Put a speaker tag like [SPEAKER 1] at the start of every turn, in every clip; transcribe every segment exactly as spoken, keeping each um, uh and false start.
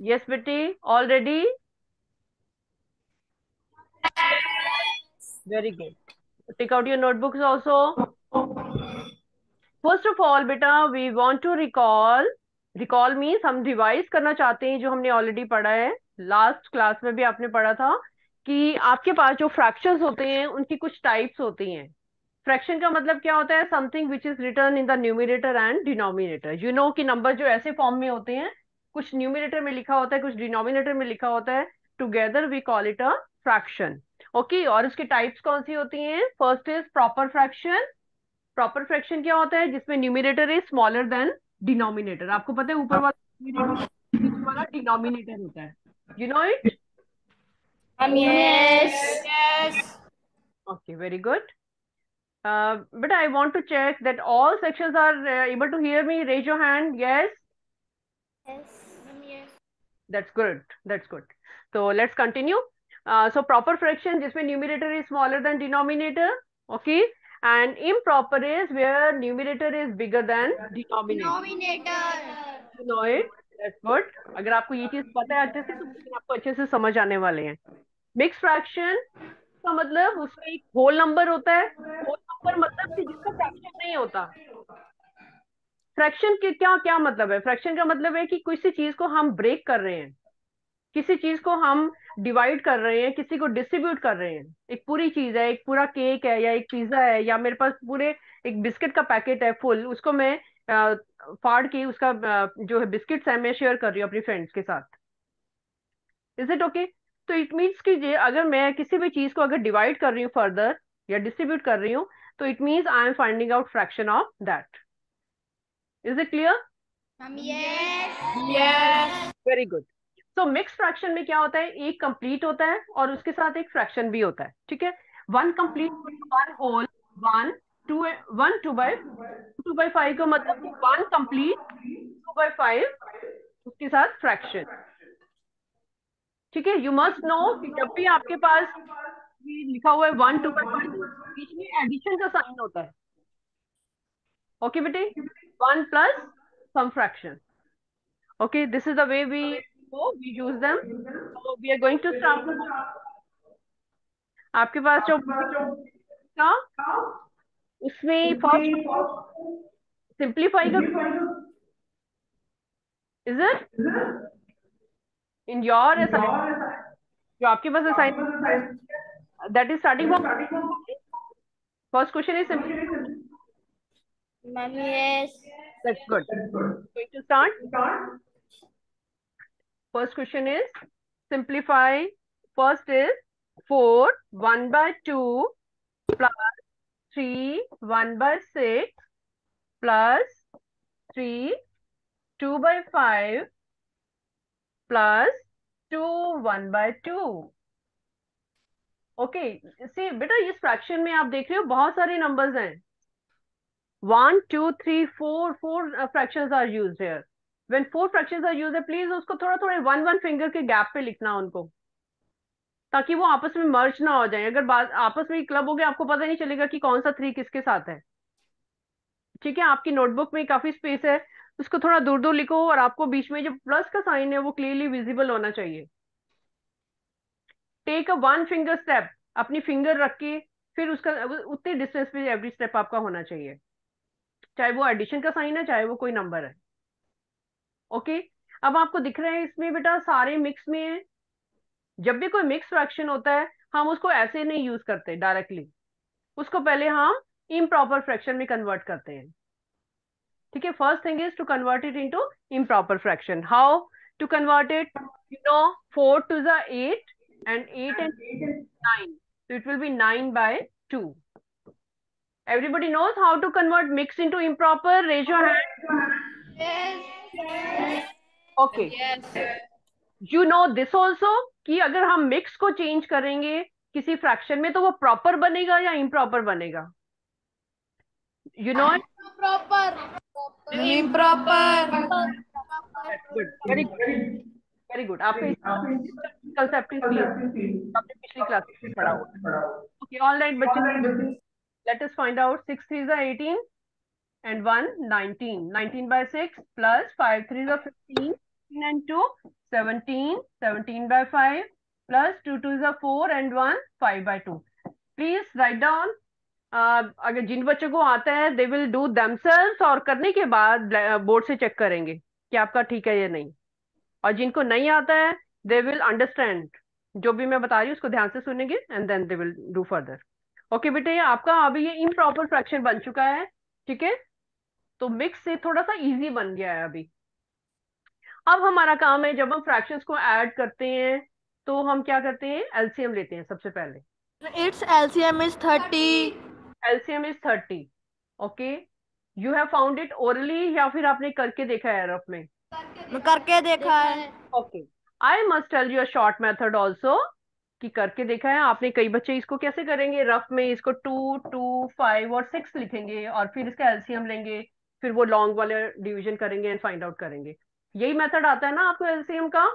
[SPEAKER 1] Yes, बेटी, all ready? Very good. Take out your notebooks also. First of all, बेटा, we want to recall. Recall means हम revise करना चाहते हैं जो हमने ऑलरेडी पढ़ा है। लास्ट क्लास में भी आपने पढ़ा था कि आपके पास जो फ्रैक्शंस होते हैं उनकी कुछ टाइप्स होती हैं। फ्रैक्शन का मतलब क्या होता है? Something which is return in the numerator and denominator. You know कि नंबर जो ऐसे फॉर्म में होते हैं, कुछ न्यूमिनेटर में लिखा होता है, कुछ डिनोमिनेटर में लिखा होता है, together we call it a fraction. Okay, और इसकी टाइप्स कौन सी होती हैं? First is proper fraction. Proper fraction क्या होता है? जिसमें numerator is smaller than denominator. आपको पता है ऊपर वाला न्यूमिनेटर, नीचे वाला डिनोमिनेटर होता है। You know it?
[SPEAKER 2] Um, yes. Yes.
[SPEAKER 1] Okay, very good. Uh, but I want to check that all sections are uh, able to hear me. Raise your hand. Yes,
[SPEAKER 2] Yes. Um, yes.
[SPEAKER 1] that's good. That's good. So let's continue. Uh, so proper fraction जिसमें numerator is smaller than denominator. Okay. And improper is where numerator is bigger than denominator.
[SPEAKER 2] Denominator.
[SPEAKER 1] You know it. That's good. अगर आपको ये चीज पता है अच्छे से तो क्वेश्चन आपको अच्छे से समझ आने वाले हैं। मिक्स फ्रैक्शन का मतलब उसमें एक होल नंबर होता है। होल नंबर मतलब कि जिसका फ्रैक्शन नहीं होता। फ्रैक्शन के क्या क्या मतलब है? फ्रैक्शन का मतलब है कि किसी चीज को हम ब्रेक कर रहे हैं, किसी चीज को हम डिवाइड कर रहे हैं, किसी को डिस्ट्रीब्यूट कर रहे हैं। एक पूरी चीज है, एक पूरा केक है, या एक पिज्जा है, या मेरे पास पूरे एक बिस्किट का पैकेट है फुल, उसको मैं अ, फाड़ के उसका अ, जो है बिस्किट्स है मैं शेयर कर रही हूँ अपनी फ्रेंड्स के साथ। Is it okay? तो इट मीन्स कि जे- अगर मैं किसी भी चीज को अगर डिवाइड कर रही हूँ फर्दर या डिस्ट्रीब्यूट कर रही हूँ, तो it means I am finding out fraction of that. Is it clear?
[SPEAKER 2] Um, yes. Yes.
[SPEAKER 1] Very good. So mix fraction में क्या होता है? एक कंप्लीट होता है और उसके साथ एक फ्रैक्शन भी होता है। ठीक है, one complete, one whole, one two, one two by two by five का मतलब one complete, two by five उसके साथ फ्रैक्शन। ठीक है, यू मस्ट नो कि जब भी आपके पास ये लिखा हुआ है वन टू बाई फाइव, बीच में एडिशन का साइन होता है। ओके बेटे, one plus some fraction. Okay, this is the way we go, we use them. So we are going to start now. आपके पास जो था उसमें फर्स्ट सिंप्लीफाई का is it in your assignment? जो आपके पास assignment that is starting from first question is simplify.
[SPEAKER 2] Um, yes.
[SPEAKER 1] That's good. Going to start. First question is simplify. First is four one by two plus three one by six plus three two by five plus two one by two. Okay, see बेटा इस fraction में आप देख रहे हो बहुत सारे numbers हैं। One two three four, four fractions are used here. When four fractions are used, please उसको थोड़ा थोड़ा वन वन फिंगर के गैप पे लिखना उनको, ताकि वो आपस में मर्ज ना हो जाए। अगर बात आपस में क्लब हो गया, आपको पता नहीं चलेगा कि कौन सा थ्री किसके साथ है। ठीक है, आपकी नोटबुक में काफी स्पेस है, उसको थोड़ा दूर दूर लिखो, और आपको बीच में जो प्लस का साइन है वो क्लियरली विजिबल होना चाहिए। Take a one finger step, अपनी फिंगर रख के फिर उसका उतने डिस्टेंस पे एवरी स्टेप आपका होना चाहिए, चाहे वो एडिशन का साइन है चाहे वो कोई नंबर है। ओके, अब आपको दिख रहा है इसमें बेटा सारे मिक्स में है। जब भी कोई मिक्स फ्रैक्शन होता है हम उसको ऐसे नहीं यूज करते डायरेक्टली, उसको पहले हम इम्प्रॉपर फ्रैक्शन में कन्वर्ट करते हैं। ठीक है, first thing is to convert it into improper fraction. How to convert it? You know, four two ज़ eight and eight and nine, so it will be nine by two. Everybody knows how to convert mix into improper? Raise your hand.
[SPEAKER 2] Yes.
[SPEAKER 1] Okay,
[SPEAKER 2] Yes.
[SPEAKER 1] you know this also कि अगर हम mix को change करेंगे किसी fraction में तो वो proper बनेगा या इम्प्रॉपर बनेगा? You know?
[SPEAKER 2] Proper. Improper.
[SPEAKER 1] Good, very good, very good. आपका कंसेप्ट इज क्लियर, आपने पिछली क्लास में पढ़ा हुआ। ओके, ऑल राइट बच्चे, let us find out. Six three ज़ा eighteen and one nineteen, nineteen by six plus five three is fifteen, fifteen and two seventeen, seventeen by five plus two two is a four and one five by two. Please write down. uh, अगर जिन बच्चों को आता है दे will do themselves और करने के बाद board से चेक करेंगे कि आपका ठीक है या नहीं, और जिनको नहीं आता है दे विल अंडरस्टैंड, जो भी मैं बता रही हूँ उसको ध्यान से सुनेंगे and then they will do further. Okay बेटे, ये आपका अभी ये इम्प्रॉपर फ्रैक्शन बन चुका है, ठीक है। तो मिक्स से थोड़ा सा इजी बन गया है अभी। अब हमारा काम है जब हम फ्रैक्शंस को ऐड करते हैं तो हम क्या करते हैं, एलसीएम लेते हैं सबसे पहले।
[SPEAKER 2] Its L C M is thirty.
[SPEAKER 1] LCM is thirty. Okay, you have found it orally या फिर आपने करके देखा है रफ में?
[SPEAKER 2] मैं करके देखा है।
[SPEAKER 1] Okay, I must tell you a short method also, कि करके देखा है आपने। कई बच्चे इसको कैसे करेंगे, रफ में इसको टू टू फाइव और सिक्स लिखेंगे और फिर इसका एलसीएम लेंगे, फिर वो लॉन्ग वाले डिवीजन करेंगे एंड फाइंड आउट करेंगे। यही मेथड आता है ना आपको एलसीएम का?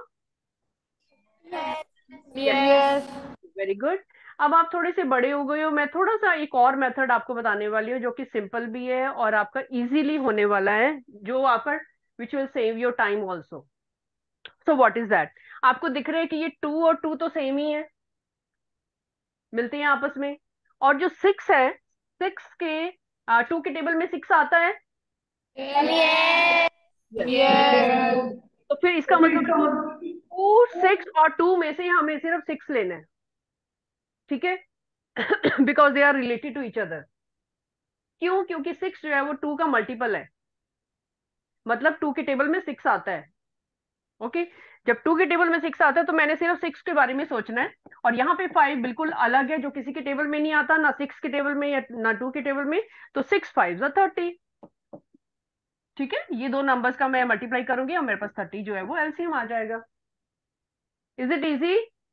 [SPEAKER 2] Yes.
[SPEAKER 1] Very good. अब आप थोड़े से बड़े हो गए हो, मैं थोड़ा सा एक और मेथड आपको बताने वाली हूँ जो कि सिंपल भी है और आपका इजीली होने वाला है, जो आपका which will save your time also. So what is that? आपको दिख रहा है कि ये टू और टू तो सेम ही है, मिलते हैं आपस में। और जो सिक्स है, सिक्स के टू के टेबल में सिक्स आता है।
[SPEAKER 2] Yes.
[SPEAKER 1] Yes.
[SPEAKER 2] Yes.
[SPEAKER 1] तो फिर इसका मतलब टू सिक्स और टू में से हमें सिर्फ सिक्स लेना है, ठीक है। Because they are related to each other. क्यों? क्योंकि सिक्स जो है वो टू का मल्टीपल है, मतलब टू के टेबल में सिक्स आता है। ओके, जब टू के टेबल में सिक्स आता है तो मैंने सिर्फ सिक्स के बारे में सोचना है। और यहाँ पे फाइव बिल्कुल अलग है, जो किसी के टेबल में नहीं आता, ना सिक्स के टेबल में या ना टू के टेबल में। तो सिक्स फाइव थर्टी, ठीक है। ये दो नंबर्स का मैं मल्टीप्लाई करूंगी और मेरे पास थर्टी जो है वो एलसीएम आ जाएगा। Is it easy?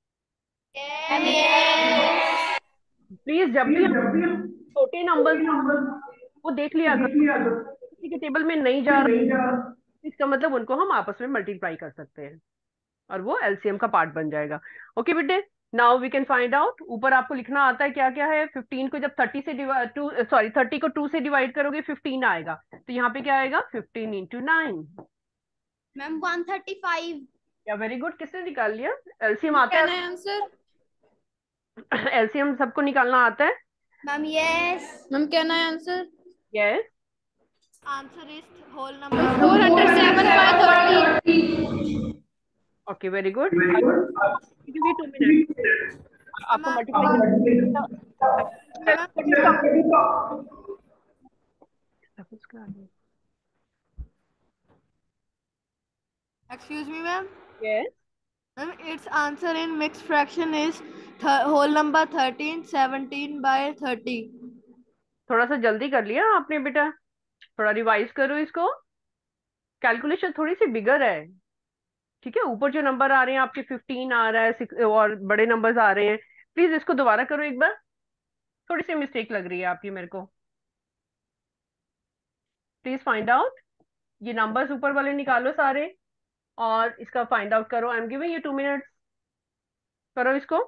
[SPEAKER 2] Yes.
[SPEAKER 1] Please जब भी छोटे नंबर्स वो देख लिया करो, किसी के टेबल में नहीं जा रहा, इसका मतलब उनको हम आपस में मल्टीप्लाई कर सकते हैं और वो एलसीएम का पार्ट बन जाएगा। ओके बेटे, now we can find out. ऊपर आपको लिखना आता है क्या क्या है। फिफ्टीन को जब थर्टी से डिवाइड टू सॉरी थर्टी को टू से डिवाइड करोगे फिफ्टीन आएगा, तो यहाँ पे क्या आएगा, fifteen into nine.
[SPEAKER 2] Ma'am one thirty five.
[SPEAKER 1] या वेरी गुड, किसने निकाल लिया? एलसीएम आता है
[SPEAKER 2] आंसर?
[SPEAKER 1] एलसीएम सबको निकालना आता है?
[SPEAKER 2] Ma'am yes. मैम क्या है answer?
[SPEAKER 1] Yes.
[SPEAKER 2] Answer is whole number four hundred seven by thirty.
[SPEAKER 1] Okay very good, two minute आपको multiply
[SPEAKER 2] Excuse me, ma'am.
[SPEAKER 1] Yes.
[SPEAKER 2] Ma'am, its answer in mixed fraction is th whole number thirteen, seventeen by thirty.
[SPEAKER 1] थोड़ा सा जल्दी कर लिया आपने बेटा, थोड़ा revise करो इसको। कैलकुलेशन थोड़ी सी बिगर है, ठीक है। ऊपर जो नंबर आ रहे हैं आपके फिफ्टीन आ रहा है, सिक्स और बड़े नंबर्स आ रहे हैं। प्लीज इसको दोबारा करो एक बार, थोड़ी सी मिस्टेक लग रही है आपकी मेरे को। प्लीज फाइंड आउट, ये नंबर्स ऊपर वाले निकालो सारे और इसका फाइंड आउट करो। I am giving you two minutes, करो इसको।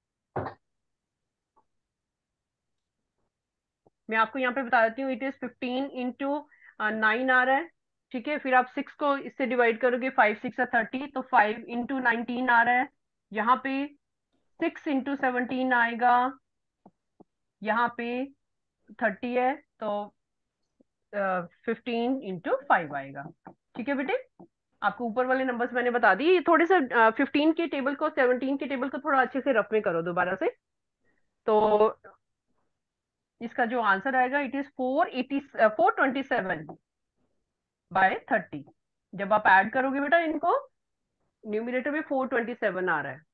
[SPEAKER 1] मैं आपको यहाँ पे बता देती हूँ, it is fifteen into nine आ रहा है, ठीक है। फिर आप सिक्स को इससे डिवाइड करोगे, फाइव सिक्स थर्टी, तो फाइव इंटू नाइनटीन आ रहा है। यहाँ पे सिक्स इंटू सेवनटीन आएगा, यहाँ पे थर्टी है, तो फिफ्टीन इंटू फाइव आएगा, ठीक है बेटे। आपको ऊपर वाले नंबर्स मैंने बता दिए। थोड़े से फिफ्टीन के टेबल को, सेवनटीन के टेबल को थोड़ा अच्छे से रफ में करो दोबारा से। तो इसका जो आंसर आएगा it is four eighty four twenty seven by thirty. जब आप ऐड करोगे बेटा इनको, न्यूमिनेटर में फोर ट्वेंटी सेवन आ रहा है।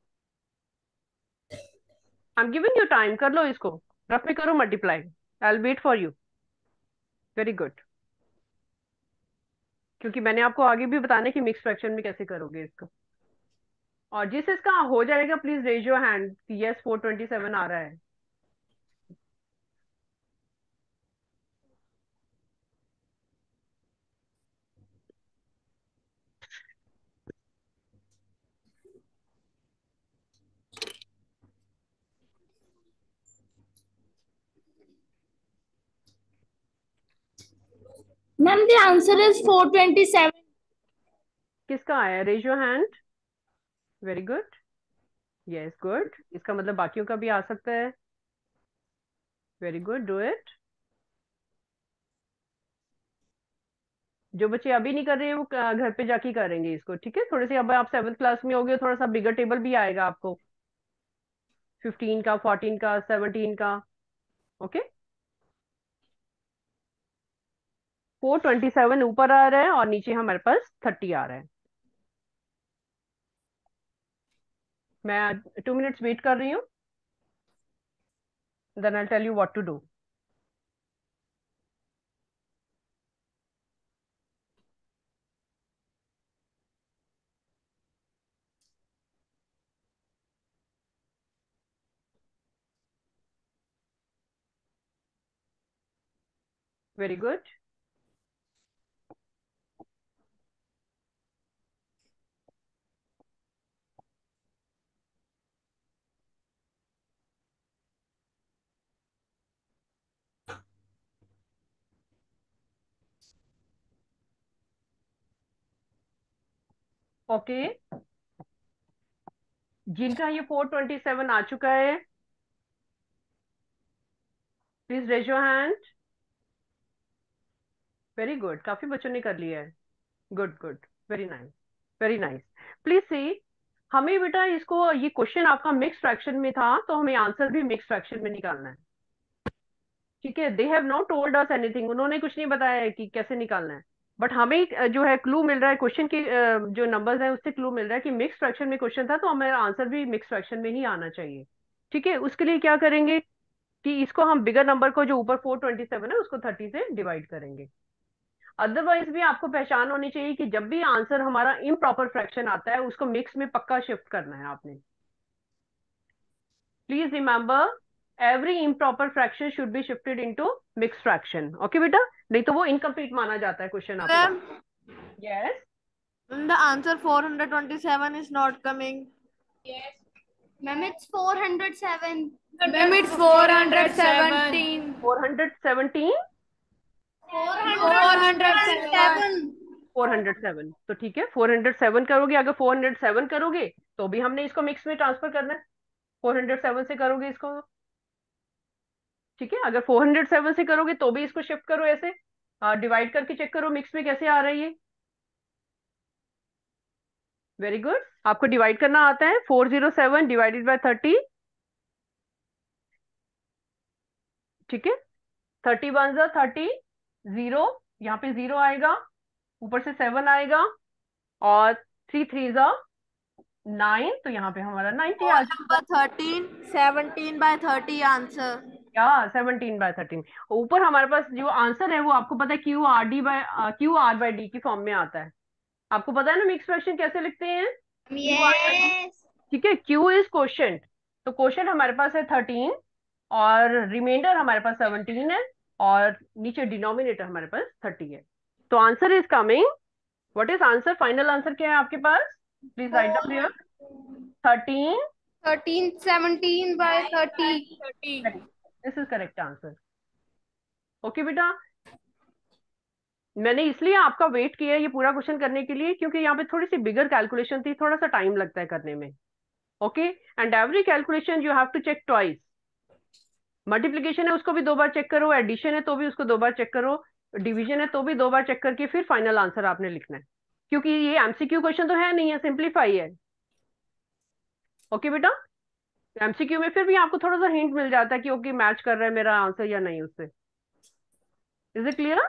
[SPEAKER 1] I am giving you time, कर लो इसको, रफ में करो multiply. I will wait for you. Very good, क्योंकि मैंने आपको आगे भी बताना है कि मिक्स फ्रैक्शन में कैसे करोगे इसको। और जिस इसका हो जाएगा please raise your hand, yes four twenty seven आ रहा है।
[SPEAKER 2] Ma'am, the answer is four twenty-seven.
[SPEAKER 1] किसका आया, raise your hand. Very good, yes good, इसका मतलब बाकियों का भी आ सकता है। Very good, do it. जो बच्चे अभी नहीं कर रहे हैं वो क- घर पे जाके करेंगे इसको, ठीक है? थोड़े से अब आप सेवन्थ क्लास में होगे, थोड़ा सा बिगर टेबल भी आएगा आपको, फिफ्टीन का, फोर्टीन का, सेवनटीन का। ओके, फोर ट्वेंटी सेवन ऊपर आ रहा है और नीचे हमारे पास थर्टी आ रहा है। मैं टू मिनट्स वेट कर रही हूँ, then I tell you what to do. Very good. Okay, जिनका ये फोर ट्वेंटी सेवन आ चुका है, please raise your hand. Very good, काफी बच्चों ने कर लिया है। Good good, very nice, very nice. Please see, हमें बेटा इसको, ये क्वेश्चन आपका मिक्स फ्रैक्शन में था तो हमें आंसर भी मिक्स फ्रैक्शन में निकालना है, ठीक है? They have not told us anything, उन्होंने कुछ नहीं बताया है कि कैसे निकालना है। बट हमें अ, जो है क्लू मिल रहा है, क्वेश्चन के अ, जो नंबर्स हैं उससे क्लू मिल रहा है कि मिक्स फ्रैक्शन में क्वेश्चन था तो हमारा आंसर भी मिक्स फ्रैक्शन में ही आना चाहिए। ठीक है, उसके लिए क्या करेंगे कि इसको हम बिगर नंबर को, जो ऊपर फोर ट्वेंटी सेवन है, उसको थर्टी से डिवाइड करेंगे। अदरवाइज भी आपको पहचान होनी चाहिए कि जब भी आंसर हमारा इम्प्रॉपर फ्रैक्शन आता है उसको मिक्स में पक्का शिफ्ट करना है आपने। Please remember, every improper fraction should be shifted into mix fraction. Okay बेटा, नहीं तो वो इनकम्प्लीट माना जाता है क्वेश्चन आपका।
[SPEAKER 2] Ma'am,
[SPEAKER 1] yes,
[SPEAKER 2] the answer four hundred twenty-seven is not coming.
[SPEAKER 3] Ma'am, it's four hundred seven.
[SPEAKER 2] Ma'am, it's four hundred seventeen.
[SPEAKER 1] Four hundred seventeen,
[SPEAKER 3] four
[SPEAKER 2] four hundred
[SPEAKER 3] hundred seven.
[SPEAKER 1] Four hundred seven, तो ठीक है four hundred seven करोगे। अगर four hundred seven करोगे तो भी हमने इसको मिक्स में ट्रांसफर करना है, फोर हंड्रेड सेवन से करोगे इसको, ठीक है? अगर फोर हंड्रेड सेवन से करोगे तो भी इसको शिफ्ट करो ऐसे, डिवाइड करके चेक करो मिक्स में कैसे आ रही है। वेरी गुड, आपको डिवाइड करना आता है। Four zero seven divided by thirty, ठीक है? थर्टी वन जा थर्टी, जीरो, यहाँ पे जीरो आएगा, ऊपर से सेवन आएगा, और थ्री थ्री जा नाइन, तो यहाँ पे हमारा नाइनटी आ
[SPEAKER 2] Whole
[SPEAKER 1] जाएगा।
[SPEAKER 2] number thirteen, seventeen by thirty answer.
[SPEAKER 1] या सेवनटीन बाय थर्टीन। ऊपर हमारे पास जो आंसर है वो आपको पता है Q R D by Q R by D की फॉर्म में आता है। आपको पता है ना मिक्स फ्रैक्शन कैसे लिखते हैं? Q R by D,
[SPEAKER 3] Yes.
[SPEAKER 1] ठीक है? क्यू इज क्वोशंट, तो क्वोशंट हमारे पास है थर्टीन, और रिमाइंडर हमारे पास सेवनटीन है, और नीचे डिनोमिनेटर हमारे पास थर्टी है। तो answer is coming, what is answer? Final answer क्या है आपके पास? Please write down here. Thirteen,
[SPEAKER 3] thirteen, seventeen by thirty.
[SPEAKER 1] This is correct answer. Okay बेटा, मैंने इसलिए आपका वेट किया है ये पूरा क्वेश्चन करने के लिए, क्योंकि यहाँ पे थोड़ी सी बिगर कैलकुलेशन थी, थोड़ा सा टाइम लगता है करने में। Okay, and every calculation you have to check twice. Multiplication है उसको भी दो बार चेक करो, एडिशन है तो भी उसको दो बार चेक करो, डिवीजन है तो भी दो बार चेक करके फिर फाइनल आंसर आपने लिखना है, क्योंकि ये एमसीक्यू क्वेश्चन तो है नहीं है, सिंप्लीफाई है। ओके बेटा, एमसीक्यू में फिर भी आपको थोड़ा सा हिंट मिल जाता है कि ओके मैच कर रहा है मेरा आंसर या नहीं उससे। Is it clear?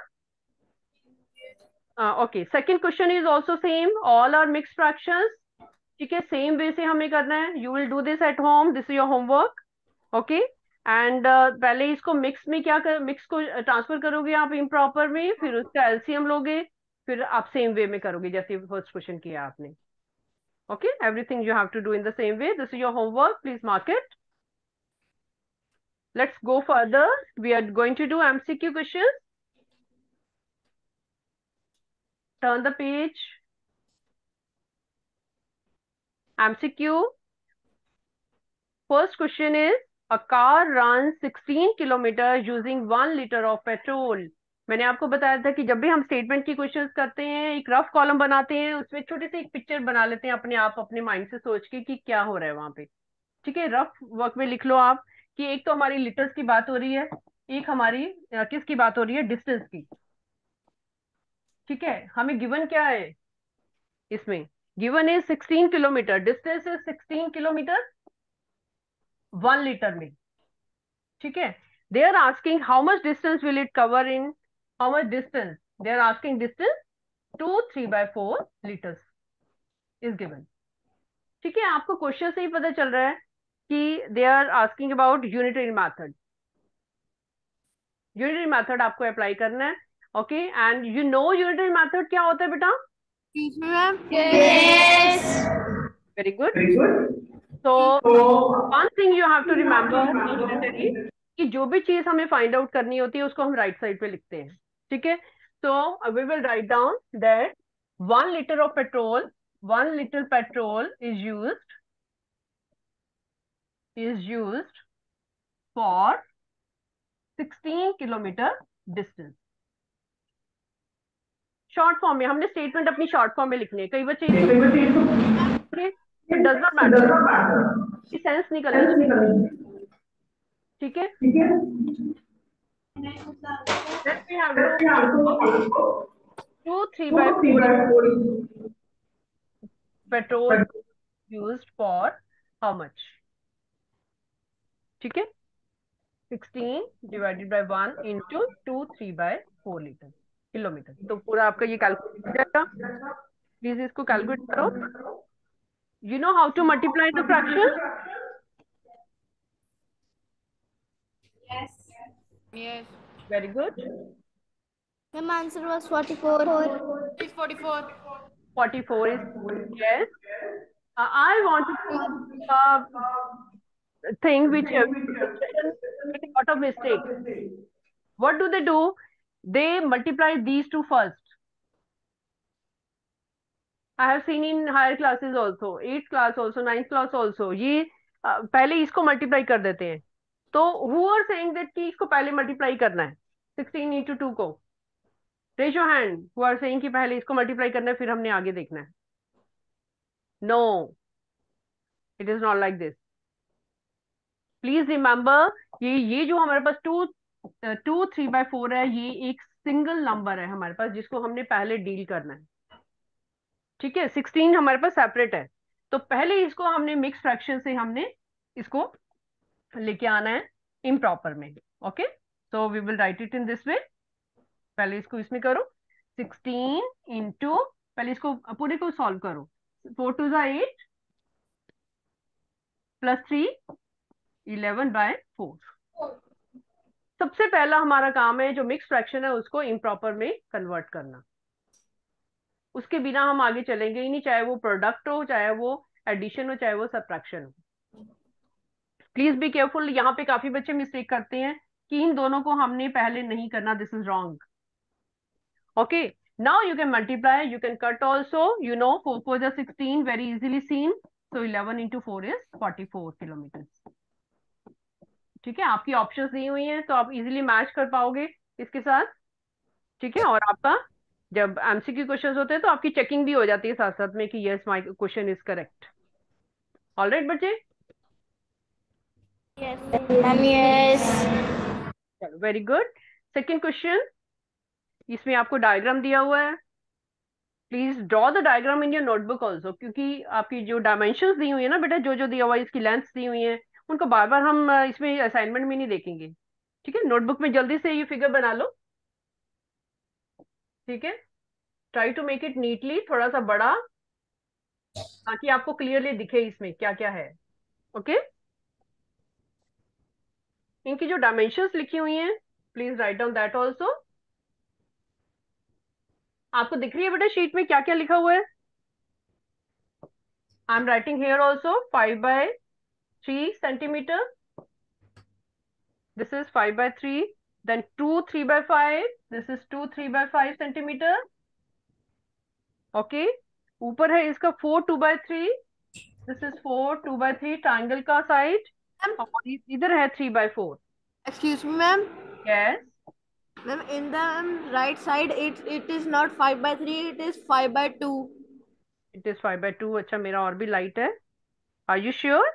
[SPEAKER 1] Okay, second question is also same, all are mixed fractions, ठीक है? सेम वे से हमें करना है, you will do this at home, this is your homework. Okay, and पहले इसको मिक्स में क्या कर, मिक्स को ट्रांसफर करोगे आप इम्प्रॉपर में, फिर उसका एलसीएम लोगे, फिर आप सेम वे में करोगे जैसे फर्स्ट क्वेश्चन किया आपने। Okay, everything you have to do in the same way, this is your homework, please mark it. Let's go further, we are going to do MCQ questions. Turn the page, MCQ. First question is, a car runs sixteen kilometers using one liter of petrol. मैंने आपको बताया था कि जब भी हम statement की questions करते हैं, एक रफ कॉलम बनाते हैं, उसमें छोटी सी एक पिक्चर बना लेते हैं अपने आप, अपने माइंड से सोच के कि क्या हो रहा है वहां पे। ठीक है, रफ वर्क में लिख लो आप कि एक तो हमारी लीटर्स की बात हो रही है, एक हमारी अ, किसकी बात हो रही है, डिस्टेंस की। ठीक है, हमें गिवन क्या है इसमें, given is sixteen kilometre, distance is sixteen kilometre one litre में। ठीक है, they are asking how much distance will it cover in, how much distance, they are asking distance two three by four litres is given. ठीक है, आपको question से ही पता चल रहा है कि they are asking about unitary method. Unitary method आपको अप्लाई करना है। Okay, and you know unitary method क्या होता है बेटा?
[SPEAKER 2] Excuse me, ma'am.
[SPEAKER 3] Yes.
[SPEAKER 1] Very good.
[SPEAKER 4] Very good.
[SPEAKER 1] So
[SPEAKER 4] So,
[SPEAKER 1] one thing you have to remember in unitary, कि जो भी चीज हमें फाइंड आउट करनी होती है उसको हम राइट साइड पे लिखते हैं। ठीक है, so we will write down that one litre of petrol, one litre petrol is used is used for sixteen kilometre distance. Short form में हमने स्टेटमेंट अपनी शॉर्ट फॉर्म में लिखनी है। कई बच्चे इसको it does not
[SPEAKER 4] it does
[SPEAKER 1] matter,
[SPEAKER 4] not matter.
[SPEAKER 1] की सेंस निकलनी
[SPEAKER 4] Sense
[SPEAKER 1] चाहिए।
[SPEAKER 4] निकलनी।
[SPEAKER 1] ठीक है,
[SPEAKER 4] ठीक है?
[SPEAKER 1] then we have
[SPEAKER 4] Then
[SPEAKER 1] to
[SPEAKER 4] we have to
[SPEAKER 1] two three
[SPEAKER 4] two
[SPEAKER 1] by
[SPEAKER 4] three
[SPEAKER 1] four
[SPEAKER 4] by four
[SPEAKER 1] petrol
[SPEAKER 4] but
[SPEAKER 1] used for how much? ठीक है, sixteen divided by one into two three by four litre kilometre. तो पूरा आपका ये calculate हो जाएगा। Please इसको calculate करो। You know how to multiply the fraction?
[SPEAKER 3] Yes.
[SPEAKER 2] Yes.
[SPEAKER 1] Very good.
[SPEAKER 3] The answer was forty-four.
[SPEAKER 2] It's forty-four.
[SPEAKER 1] Forty four is yes. Uh, I want to do a thing which uh, getting a lot of mistakes. What do they do? They multiply these two first. I have seen in higher classes also, eighth class also, ninth class also. ये uh, पहले इसको multiply कर देते हैं। तो who are saying that कि इसको पहले मल्टीप्लाई करना है सिक्सटीन इंटू टू को? Raise your hand who are saying कि पहले इसको मल्टीप्लाई करना है फिर हमने आगे देखना है। No, it is not like this. Please remember, ये ये जो हमारे पास two two three by four है, ये एक सिंगल नंबर है हमारे पास जिसको हमने पहले डील करना है। ठीक है, सिक्सटीन हमारे पास सेपरेट है, तो पहले इसको हमने मिक्स फ्रैक्शन से हमने इसको लेके आना है इम्प्रॉपर में। Okay, so we will write it in this way. पहले इसको इसमें करो, सिक्सटीन इंटू, पहले इसको पूरे को सॉल्व करो। फोर टू जा eight plus three eleven by four. सबसे पहला हमारा काम है जो मिक्स फ्रैक्शन है उसको इम्प्रॉपर में कन्वर्ट करना। उसके बिना हम आगे चलेंगे ही नहीं, चाहे वो प्रोडक्ट हो, चाहे वो एडिशन हो, चाहे वो सब्ट्रैक्शन हो। प्लीज बी केयरफुल, यहाँ पे काफी बच्चे मिस्टेक करते हैं कि इन दोनों को हमने पहले नहीं करना। This is wrong. Okay, now you can multiply, you can cut also, you know four four जा sixteen, very easily seen. So eleven into four is forty four kilometre. ठीक है, आपकी ऑप्शंस दी हुई हैं तो आप इजीली मैच कर पाओगे इसके साथ। ठीक है, और आपका जब एमसीक्यू क्वेश्चंस होते हैं तो आपकी चेकिंग भी हो जाती है साथ साथ में कि yes my question is correct. Alright बच्चे,
[SPEAKER 3] Yes. Ma'am, yes.
[SPEAKER 1] चलो वेरी गुड। सेकंड क्वेश्चन, इसमें आपको डायग्राम दिया हुआ है। Please draw the diagram in your notebook also, क्योंकि आपकी जो डायमेंशन दी हुई है ना बेटा, जो जो दिया हुआ है इसकी लेंथ दी हुई है, उनको बार बार हम अ, इसमें असाइनमेंट में नहीं देखेंगे। ठीक है, नोटबुक में जल्दी से ये फिगर बना लो। ठीक है, try to make it neatly, थोड़ा सा बड़ा, ताकि आपको क्लियरली दिखे इसमें क्या क्या है। Okay okay? इनकी जो डायमेंशंस लिखी हुई हैं, please write down that also. आपको दिख रही है बेटा शीट में क्या क्या लिखा हुआ है? I am writing here also five by three centimetre, this is five by three, then two three by five, this is two three by five centimetre. Okay, ऊपर है इसका four two by three, this is four two by three triangle का side, और इधर है three by four.
[SPEAKER 2] Excuse me, ma'am.
[SPEAKER 1] Yes,
[SPEAKER 2] Ma'am, in the um, right side, it it is not five by three. It is five by two.
[SPEAKER 1] It is five by two. अच्छा, मेरा और भी light है। Are you sure?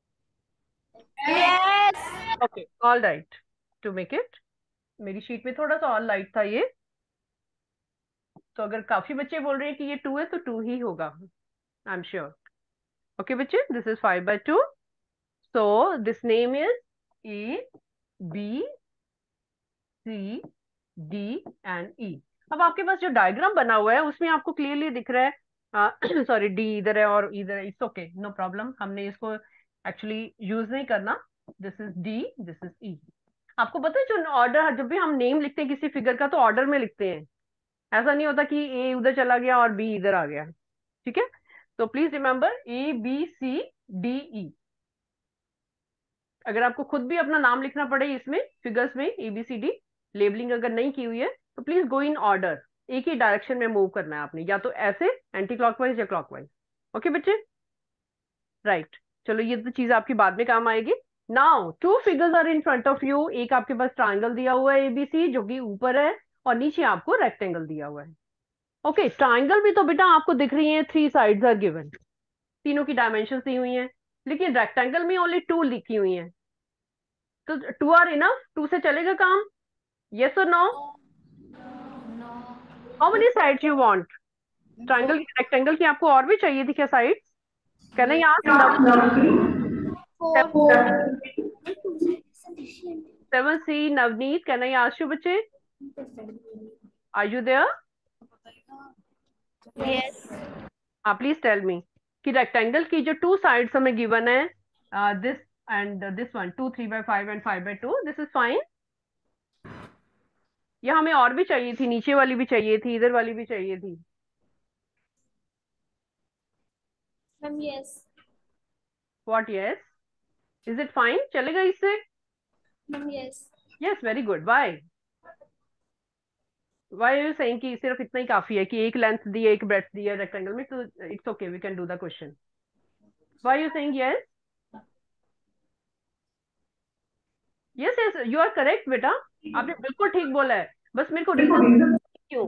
[SPEAKER 3] Yes.
[SPEAKER 1] Okay, all right. To make it, मेरी sheet में थोड़ा सा और लाइट था ये, तो अगर काफी बच्चे बोल रहे हैं कि ये टू है तो टू ही होगा, आई एम श्योर। ओके बच्चे, this is five by two. So this name is A B C D and E. अब आपके पास जो डायग्राम बना हुआ है उसमें आपको क्लियरली दिख रहा है, सॉरी डी इधर है और इधर है, इट्स ओके, नो प्रॉब्लम, हमने इसको एक्चुअली यूज नहीं करना। This is D, this is E. आपको पता है जो ऑर्डर, जब भी हम नेम लिखते हैं किसी फिगर का तो ऑर्डर में लिखते हैं, ऐसा नहीं होता कि ए उधर चला गया और बी इधर आ गया। ठीक है, तो please remember A B C D E. अगर आपको खुद भी अपना नाम लिखना पड़े इसमें फिगर्स में A B C D, labelling अगर नहीं की हुई है तो प्लीज गो इन ऑर्डर, एक ही डायरेक्शन में मूव करना है आपने, या तो ऐसे एंटी क्लॉकवाइज या क्लॉकवाइज। ओके बच्चे, राइट। चलो ये तो चीज आपकी बाद में काम आएगी। Now two figures are in front of you. एक आपके पास ट्राइंगल दिया हुआ है एबीसी जो कि ऊपर है, और नीचे आपको रेक्टेंगल दिया हुआ है। ओके okay, ट्राइंगल भी तो बेटा आपको दिख रही है, थ्री साइड्स आर गिवन, तीनों की डायमेंशन दी हुई हैं, लेकिन रेक्टेंगल में ओनली टू लिखी हुई हैं। तो टू आर इनफ, टू से चलेगा काम? यस और no? How many sides you want? Triangle की, रेक्टेंगल की आपको और भी चाहिए थी क्या sides? Can I ask?
[SPEAKER 3] Four.
[SPEAKER 1] Seven C Navneet, can I ask you बच्चे? Are you there?
[SPEAKER 3] Yes.
[SPEAKER 1] हाँ प्लीज टेल मी कि रेक्टेंगल की जो टू साइड्स हमें गिवन है, this and this one, two three by five and five by two, this is fine. या हमें और भी चाहिए थी, नीचे वाली भी चाहिए थी, इधर वाली भी चाहिए थी?
[SPEAKER 3] Ma'am, yes.
[SPEAKER 1] What? Yes, is it fine, चलेगा इससे?
[SPEAKER 3] Ma'am, yes.
[SPEAKER 1] Yes, very good. Why why are you saying कि सिर्फ इतना ही काफी है कि एक लेंथ दी है, एक ब्रेड्थ दी है रेक्टेंगल में, तो it's okay, we can do the question. Why you saying yes? Yes yes, you are correct बेटा, आपने बिल्कुल ठीक बोला है, बस मेरे को रीजन क्यों।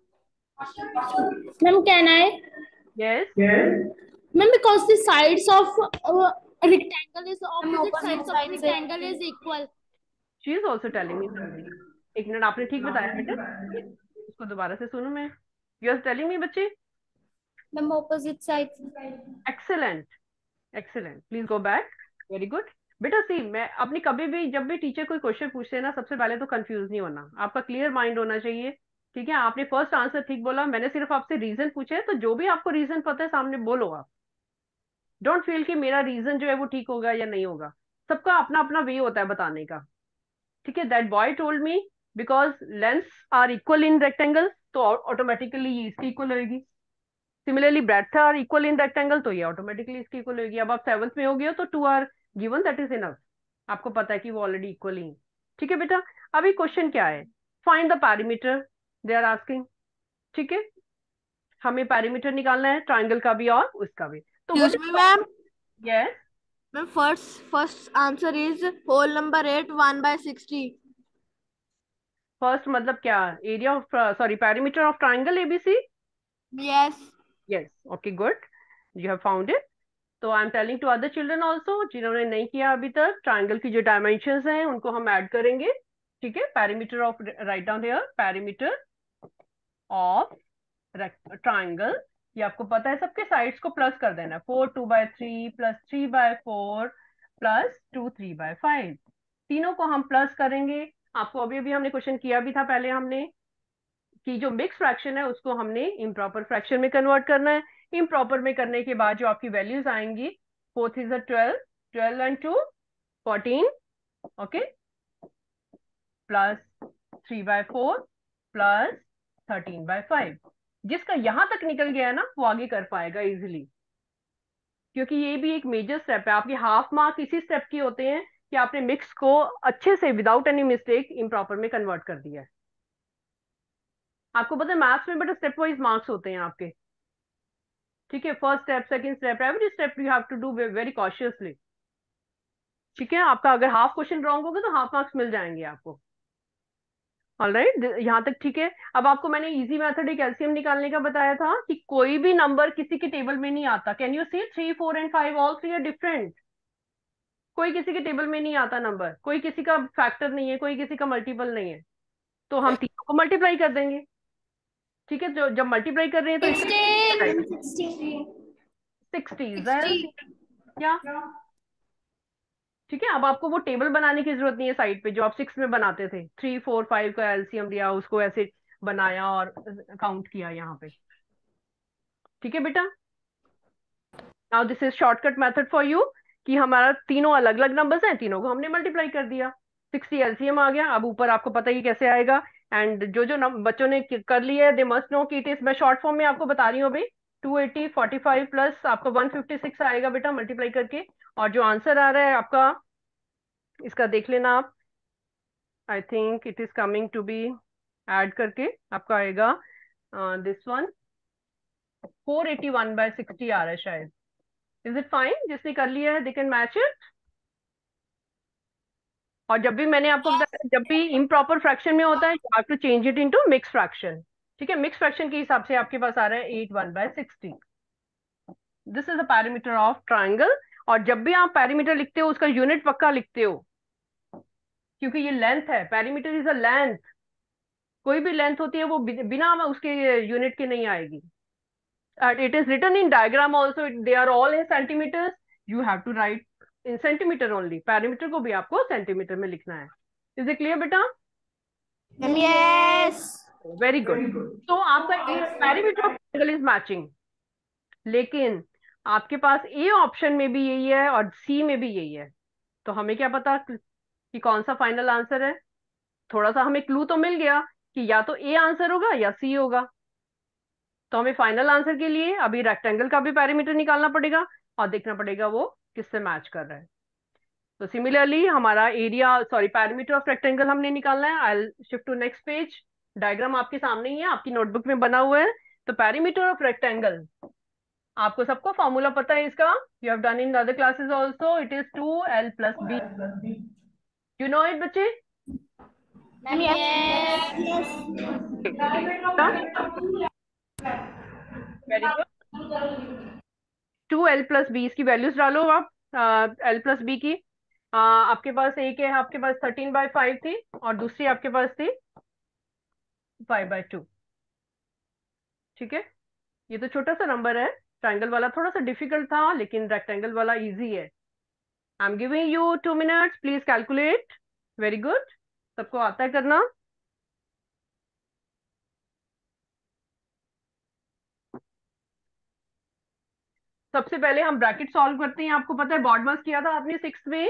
[SPEAKER 3] Ma'am, can I?
[SPEAKER 1] Yes,
[SPEAKER 3] Ma'am, because the sides of uh, rectangle is opposite sides of rectangle is equal.
[SPEAKER 1] She is also telling me something. एक मिनट, आपने ठीक बताया बेटा, इसको दोबारा से सुनो मैं। यू आर टेलिंग मी बच्चे?
[SPEAKER 3] Ma'am, opposite sides.
[SPEAKER 1] Excellent, excellent, please go back, very good. बेटा सी, मैं अपनी कभी भी जब भी टीचर कोई क्वेश्चन पूछते हैं ना, सबसे पहले तो कंफ्यूज नहीं होना, आपका क्लियर माइंड होना चाहिए। ठीक है, आपने फर्स्ट आंसर ठीक बोला, मैंने सिर्फ आपसे रीजन पूछे, तो जो भी आपको रीजन पता है सामने बोलो आप। डोंट फील कि मेरा रीजन जो है वो ठीक होगा या नहीं होगा, सबका अपना अपना वे होता है बताने का। ठीक है, that boy told me because lengths are equal in rectangle, तो ऑटोमेटिकली ये इसकी इक्वल होगी। Similarly breadth are equal in rectangle, तो ये ऑटोमेटिकली इसकी इक्वल होगी। अब आप सेवंथ में हो गए हो तो two are given, that is enough, आपको पता है कि वो ऑलरेडी इक्वल ही। ठीक है बेटा, अभी क्वेश्चन क्या है? Find the perimeter they are asking. ठीक है, हमें पैरीमीटर निकालना है ट्राइंगल का भी और उसका भी। तो
[SPEAKER 2] Excuse me, ma'am.
[SPEAKER 1] Yes,
[SPEAKER 2] Ma'am, first first answer is whole number eight, one by sixty.
[SPEAKER 1] First मतलब क्या? Area of, sorry, perimeter of triangle ABC.
[SPEAKER 2] Yes.
[SPEAKER 1] Yes, okay good, you have found it. तो I am telling to other children also जिन्होंने नहीं किया अभी तक, triangle की जो डायमेंशन हैं उनको हम ऐड करेंगे। ठीक है, perimeter of, write down here, perimeter of triangle, ये आपको पता है, सबके साइड्स को प्लस कर देना, four two by three plus three by four plus two three by five, तीनों को हम प्लस करेंगे। आपको अभी अभी हमने क्वेश्चन किया भी था पहले हमने, कि जो मिक्स फ्रैक्शन है उसको हमने इम्प्रॉपर फ्रैक्शन में कन्वर्ट करना है। इम्प्रॉपर में करने के बाद जो आपकी वैल्यूज आएंगी, fourth is twelve, twelve and two fourteen, okay, plus three by four plus thirteen by five. जिसका यहां तक निकल गया है ना वो आगे कर पाएगा इजिली, क्योंकि ये भी एक मेजर स्टेप है। आपके हाफ मार्क इसी स्टेप के होते हैं कि आपने मिक्स को अच्छे से विदाउट एनी मिस्टेक इम्प्रॉपर में कन्वर्ट कर दिया है। आपको पता है मैथ्स में बेटा स्टेप वाइज मार्क्स होते हैं आपके। ठीक है, first step, second step, every step you have to do very cautiously. ठीक है, आपका अगर हाफ क्वेश्चन रॉन्ग होगा तो हाफ मार्क्स मिल जाएंगे आपको। ऑलराइट, यहाँ तक ठीक है। अब आपको मैंने इजी मेथड एक एलसीएम निकालने का बताया था कि कोई भी नंबर किसी के टेबल में नहीं आता। Can you see three four and five all three are different. कोई किसी के टेबल में नहीं आता नंबर, कोई किसी का फैक्टर नहीं है, कोई किसी का मल्टीपल नहीं है, तो हम तीनों को मल्टीप्लाई कर देंगे। ठीक है, जो जब मल्टीप्लाई कर रहे हैं तो इसका सिक्सटी क्या। ठीक है, अब आपको वो टेबल बनाने की जरूरत नहीं है साइड पे, जो आप सिक्स में बनाते थे, थ्री फोर फाइव का एलसीएम लिया, उसको ऐसे बनाया और काउंट किया यहाँ पे। ठीक है बेटा, now this is shortcut method for you कि हमारा तीनों अलग अलग नंबर्स हैं, तीनों को हमने मल्टीप्लाई कर दिया, सिक्सटी एलसीएम आ गया। अब ऊपर आपको पता ही कैसे आएगा। एंड जो जो बच्चों ने कर लिया है दे मस्ट नो कि इट इज, मैं शॉर्ट फॉर्म में आपको बता रही हूँ अभी, two eighty forty five plus आपको वन फिफ्टी सिक्स आएगा बेटा मल्टीप्लाई करके। और जो आंसर आ रहा है आपका, इसका देख लेना आप, I think it is coming to be, add करके आपका आएगा this one, four eighty one by sixty आ रहा है शायद। Is it fine? जिसने कर लिया है दे कैन मैच इट। और जब भी मैंने आपको बताया, जब भी इम्प्रॉपर फ्रैक्शन में होता है you have to change it into mix fraction. ठीक है, मिक्स फ्रैक्शन के हिसाब से आपके पास आ रहा है eight one by sixty. This is the parameter of triangle. और जब भी आप पैरामीटर लिखते हो उसका यूनिट पक्का लिखते हो, क्योंकि ये लेंथ है, पैरामीटर इज अ लेंथ। कोई भी लेंथ होती है वो बिना उसके यूनिट के नहीं आएगी। It is written in diagram also, they are all in centimetres, you have to write in centimetre only. Parameter को भी आपको सेंटीमीटर में लिखना है। इज इट क्लियर बेटा?
[SPEAKER 2] यस।
[SPEAKER 1] Very good. तो आपका parameter of triangle is matching, लेकिन आपके पास ए ऑप्शन में भी यही है और सी में भी यही है, तो हमें क्या पता कि कौन सा फाइनल आंसर है। थोड़ा सा हमें क्लू तो मिल गया कि या तो ए आंसर होगा या सी होगा। तो हमें फाइनल आंसर के लिए अभी रेक्टेंगल का भी पैरामीटर निकालना पड़ेगा और देखना पड़ेगा वो किससे मैच कर रहा है। तो सिमिलरली हमारा area, sorry, parameter of rectangle हमने निकालना है। I shift to next page. Diagram आपके सामने ही है, आपकी नोटबुक में बना हुआ है। तो पैरामीटर ऑफ रेक्टेंगल, आपको सबको फॉर्मूला पता है इसका, you have done in other classes also, it is two L plus B. You know it बच्चे? Very good. Two L plus B, इसकी वैल्यूज डालो आप एल प्लस बी की। uh, आपके पास एक है, आपके पास थर्टीन बाई फाइव थी और दूसरी आपके पास थी फाइव बाई टू। ठीक है, ये तो छोटा सा नंबर है। ट्राइंगल वाला थोड़ा सा डिफिकल्ट था, लेकिन रेक्टेंगल वाला इजी है। I am giving you two minutes, please calculate. Very good, सबको आता है करना? सबसे पहले हम ब्रैकेट सॉल्व करते हैं। आपको पता है बॉड मास किया था आपने सिक्स में?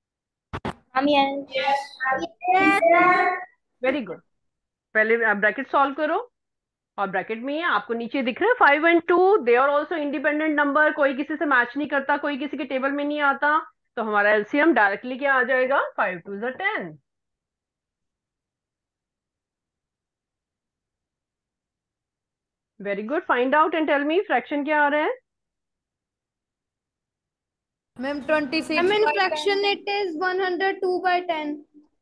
[SPEAKER 1] Very good. पहले ब्रैकेट सॉल्व करो और ब्रैकेट में ही आपको नीचे दिख रहा है five and two, they are also independent number, कोई किसी से मैच नहीं करता, कोई किसी के टेबल में नहीं आता। तो हमारा एलसीएम डायरेक्टली क्या आ जाएगा? फाइव टू ज ten. Very good, find out and tell me fraction क्या आ रहा है?
[SPEAKER 2] Ma'am twenty six. Ma'am in fraction it is one hundred two by ten.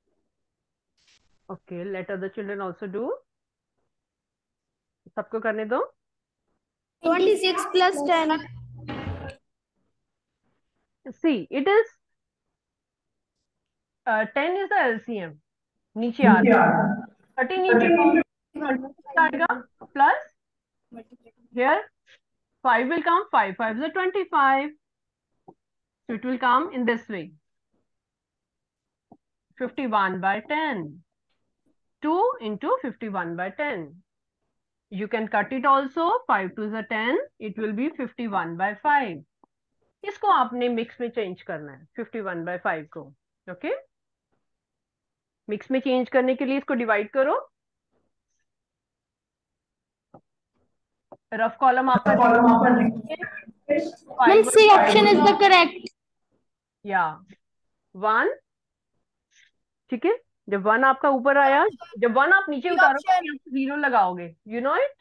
[SPEAKER 1] Okay, let other children also do. सबको करने दो।
[SPEAKER 2] Twenty six plus ten.
[SPEAKER 1] See, it is ten is the LCM, नीचे आ रहा है थर्टी, नीचे आएगा plus here five will come, five five is twenty-five, so it will come in this way, fifty-one by ten, two into fifty-one by ten. You can cut it also, five to the ten, it will be fifty-one by five. इसको आपने mix में change करना है, fifty-one by five को। Okay, mix में change करने के लिए इसको डिवाइड करो। रफ कॉलम आपका
[SPEAKER 3] Ma'am, C option is the correct.
[SPEAKER 1] या वन। ठीक है, जब वन आपका ऊपर आया, जब वन आप नीचे उतारोगे जीरो लगाओगे। You know it?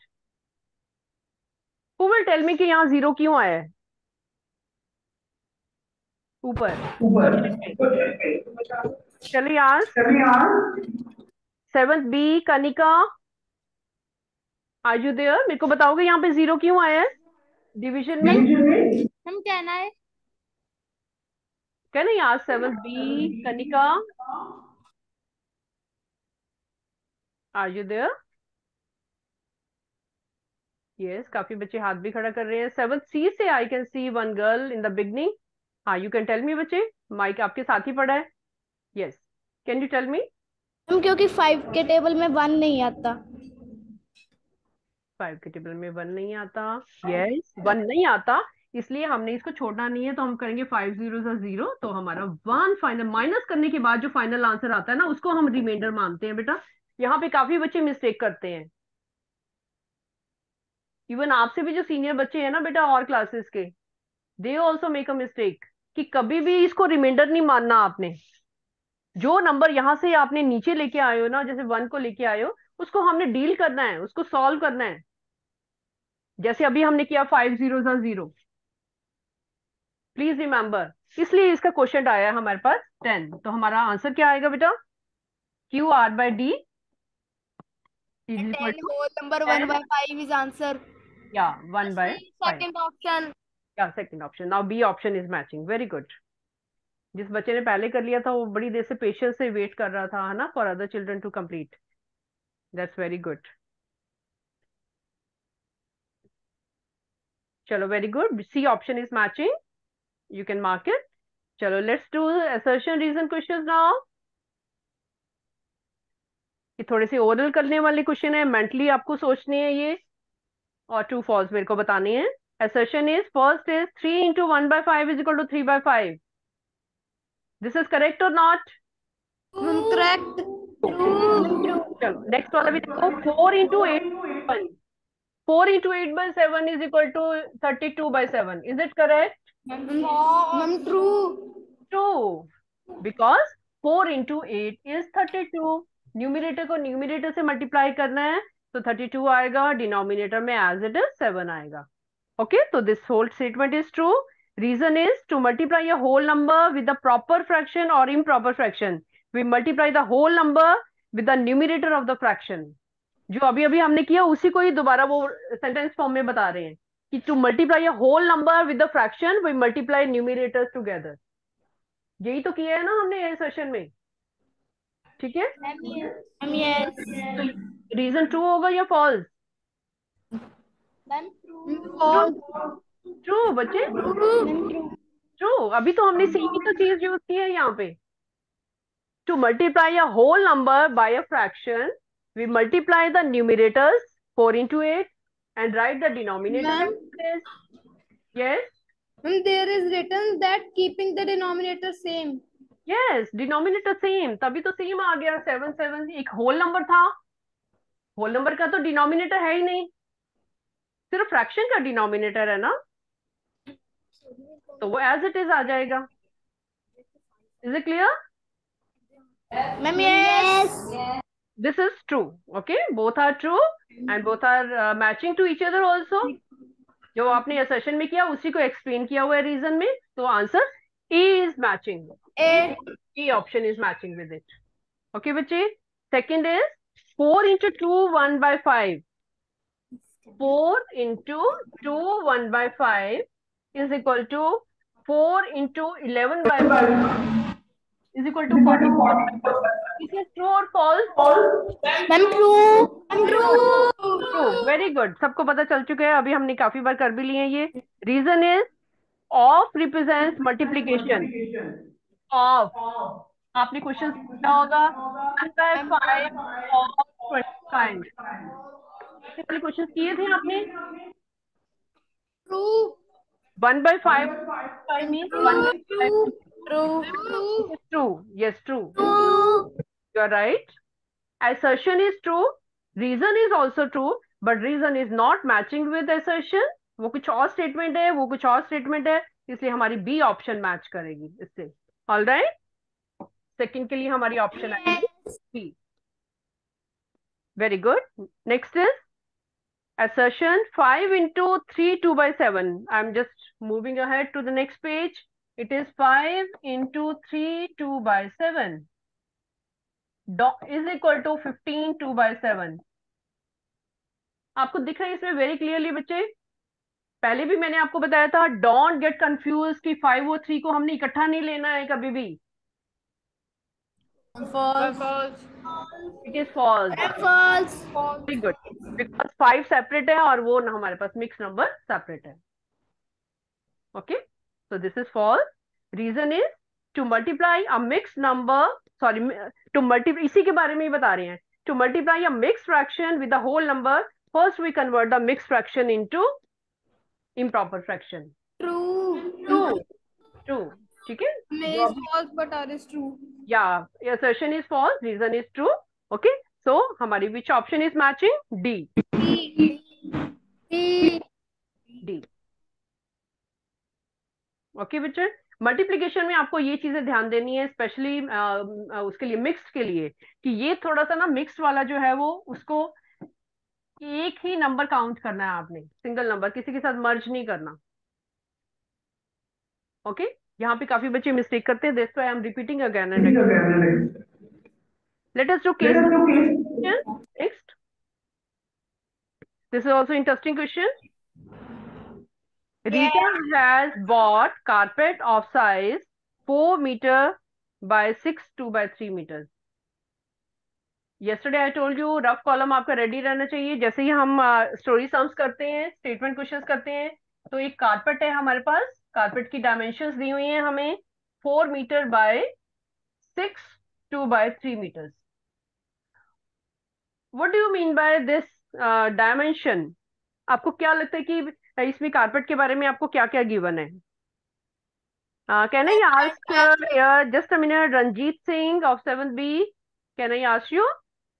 [SPEAKER 1] Who will tell me कि यहाँ जीरो क्यों आया है ऊपर? चलिए यार, seventh B Kanika, are you there? मेरे को बताओगे यहाँ पे जीरो क्यों आया है डिवीजन में?
[SPEAKER 3] हम कहना है
[SPEAKER 1] क्या नहीं यार, seventh B Kanika, are you there? Yes, काफी बच्चे हाथ भी खड़ा कर रहे हैं। सेवंथ सी से I can see one girl in the beginning. हाँ, यू कैन टेल मी बच्चे, माइक आपके साथ ही पड़ा है। Yes, can you tell me?
[SPEAKER 3] Hmm, क्योंकि फाइव के टेबल में वन नहीं आता।
[SPEAKER 1] फाइव के टेबल में वन नहीं आता, यस वन नहीं आता, इसलिए हमने इसको छोड़ना नहीं है, तो हम करेंगे फाइव जीरो सा जीरो, तो हमारा वन फाइनल माइनस करने के बाद जो फाइनल आंसर आता है ना, उसको हम रिमाइंडर मानते हैं बेटा। यहाँ पे काफी बच्चे मिस्टेक करते हैं, इवन आपसे भी जो सीनियर बच्चे हैं ना बेटा और क्लासेस के, they also make a mistake, कि कभी भी इसको रिमाइंडर नहीं मानना आपने। जो नंबर यहाँ से आपने नीचे लेके आए हो ना, जैसे वन को लेके आए हो, उसको हमने डील करना है, उसको सॉल्व करना है, जैसे अभी हमने किया फाइव जीरो सा जीरो। प्लीज रिमेंबर, इसलिए इसका क्वेश्चन आया है हमारे पास टेन। तो हमारा आंसर क्या आएगा बेटा? Q R by D is equal
[SPEAKER 2] ten
[SPEAKER 1] two
[SPEAKER 2] whole number one by five is answer.
[SPEAKER 1] या one by five.
[SPEAKER 2] Second option.
[SPEAKER 1] या second option, now B option is matching, very good. जिस बच्चे ने पहले कर लिया था वो बड़ी देर से पेशेंस से वेट कर रहा था, है ना, for other children to complete. That's very good. चलो, very good, C option is matching, you can mark it. चलो, let's do assertion reason questions now. ये थोड़े से ओरल करने वाले क्वेश्चन है, मेंटली आपको सोचने हैं ये, और ट्रू फॉल्स मेरे को बताने हैं। assertion is first is three into one by five is equal to three by five. This is correct or not?
[SPEAKER 2] Correct.
[SPEAKER 1] चलो नेक्स्ट वाला भी देखो, four into eight by seven. four into eight by seven is equal to thirty-two by seven. Is it correct?
[SPEAKER 2] Ma'am, true.
[SPEAKER 1] True. Because four into eight is thirty-two. Numerator को numerator से multiply करना है, तो thirty-two आएगा, denominator में as it is seven आएगा। Okay, so this whole statement is true. Reason is to multiply a whole number with the proper fraction or improper fraction. We multiply the whole number with the numerator of the fraction. जो अभी अभी हमने किया उसी को ही दोबारा वो sentence form में बता रहे हैं कि to multiply a whole number with the fraction, we multiply numerators together. यही तो किया है ना हमने इस सेशन में, ठीक है?
[SPEAKER 2] Ma'am, yes.
[SPEAKER 1] तो रीजन ट्रू होगा या फॉल्स?
[SPEAKER 2] Ma'am, true.
[SPEAKER 1] ट्रू बच्चे, ट्रू। अभी तो हमने सेम ही तो चीज यूज की है यहाँ पे। To multiply a whole number by a fraction, we multiply the numerators four into eight and write the denominator
[SPEAKER 2] Ma'am?
[SPEAKER 1] as this. Yes,
[SPEAKER 2] Ma'am, there is written that keeping the denominator same.
[SPEAKER 1] yes, denominator same, तभी तो same आ गया। Seven seven एक whole number था, whole number का तो denominator है ही नहीं, सिर्फ फ्रैक्शन का डिनोमिनेटर है ना, तो वो एज इट इज आ जाएगा। Is it clear?
[SPEAKER 2] Ma'am, yes.
[SPEAKER 1] This is true. Okay, both are true and both are uh, matching to each other also. जो आपने assertion में किया उसी को explain किया हुआ है reason में, तो answer E is matching.
[SPEAKER 2] A.
[SPEAKER 1] E option is matching with it. Okay बच्चे, second is four into two one by five. four into two one by five is equal to four into eleven by five is equal to forty-four. Is it true or false?
[SPEAKER 2] Ma'am, true. Ma'am, true.
[SPEAKER 1] True, very good, सबको पता चल चुका है, अभी हमने काफी बार कर भी लिए हैं ये। Reason is of represents multiplication of, आपने क्वेश्चन पूछा होगा one by five of twenty five, इससे पहले क्वेश्चन किए थे आपने।
[SPEAKER 2] True.
[SPEAKER 1] One by five five means one by five.
[SPEAKER 2] True.
[SPEAKER 1] True, yes true,
[SPEAKER 2] True.
[SPEAKER 1] You are right. assertion is true, reason is also true, but reason is not matching with assertion. वो कुछ और statement है, वो कुछ और statement है, इसलिए हमारी बी ऑप्शन मैच करेगी इससे। ऑल राइट, सेकेंड के लिए हमारी ऑप्शन आएगी B. Very good, next is assertion five into three two by seven. I'm just moving ahead to the next page. It is five into three two by seven. Is equal to fifteen two by seven. आपको दिख रहा है इसमें very clearly बच्चे? पहले भी मैंने आपको बताया था, डोंट गेट कंफ्यूज कि फाइव और थ्री को हमने इकट्ठा नहीं लेना है कभी भी।
[SPEAKER 2] False.
[SPEAKER 1] It is false.
[SPEAKER 2] False.
[SPEAKER 1] Very good, because five separate है और वो ना हमारे पास मिक्स नंबर सेपरेट है। Okay, so this is false. Reason is to multiply a mixed number, sorry, to multiply, इसी के बारे में ही बता रहे हैं। To multiply a mixed fraction with a whole number, first we convert the mixed fraction into improper fraction.
[SPEAKER 2] True.
[SPEAKER 1] True, true. ठीक है,
[SPEAKER 2] May
[SPEAKER 1] जो
[SPEAKER 2] is
[SPEAKER 1] अभी
[SPEAKER 2] false but R is true.
[SPEAKER 1] yeah, assertion is false, reason is true. Okay, so हमारी which option is matching? D.
[SPEAKER 2] D. D.
[SPEAKER 1] D. Okay बच्चे, multiplication में आपको ये चीजें ध्यान देनी है, स्पेशली उसके लिए, मिक्स्ड के लिए, कि ये थोड़ा सा ना मिक्स्ड वाला जो है वो, उसको एक ही नंबर काउंट करना है आपने, सिंगल नंबर, किसी के साथ मर्ज नहीं करना। Okay okay? यहाँ पे काफी बच्चे मिस्टेक करते हैं, that's why I am repeating again and again. Let us do case next. This is also interesting question. Rita has bought carpet of size four meter by six two by three meters. Yesterday I told you rough column आपका ready रहना चाहिए। जैसे ही हम story uh, sums करते हैं, statement questions करते हैं, तो एक कारपेट है हमारे पास, कारपेट की डायमेंशंस दी हुई हैं हमें, four metre by six two by three metres. What do you mean by this dimension? आपको क्या लगता है कि इसमें कारपेट के बारे में आपको क्या क्या गिवन है? Uh, can I ask uh, uh, just a minute, Ranjit Singh of seventh B, can I ask you?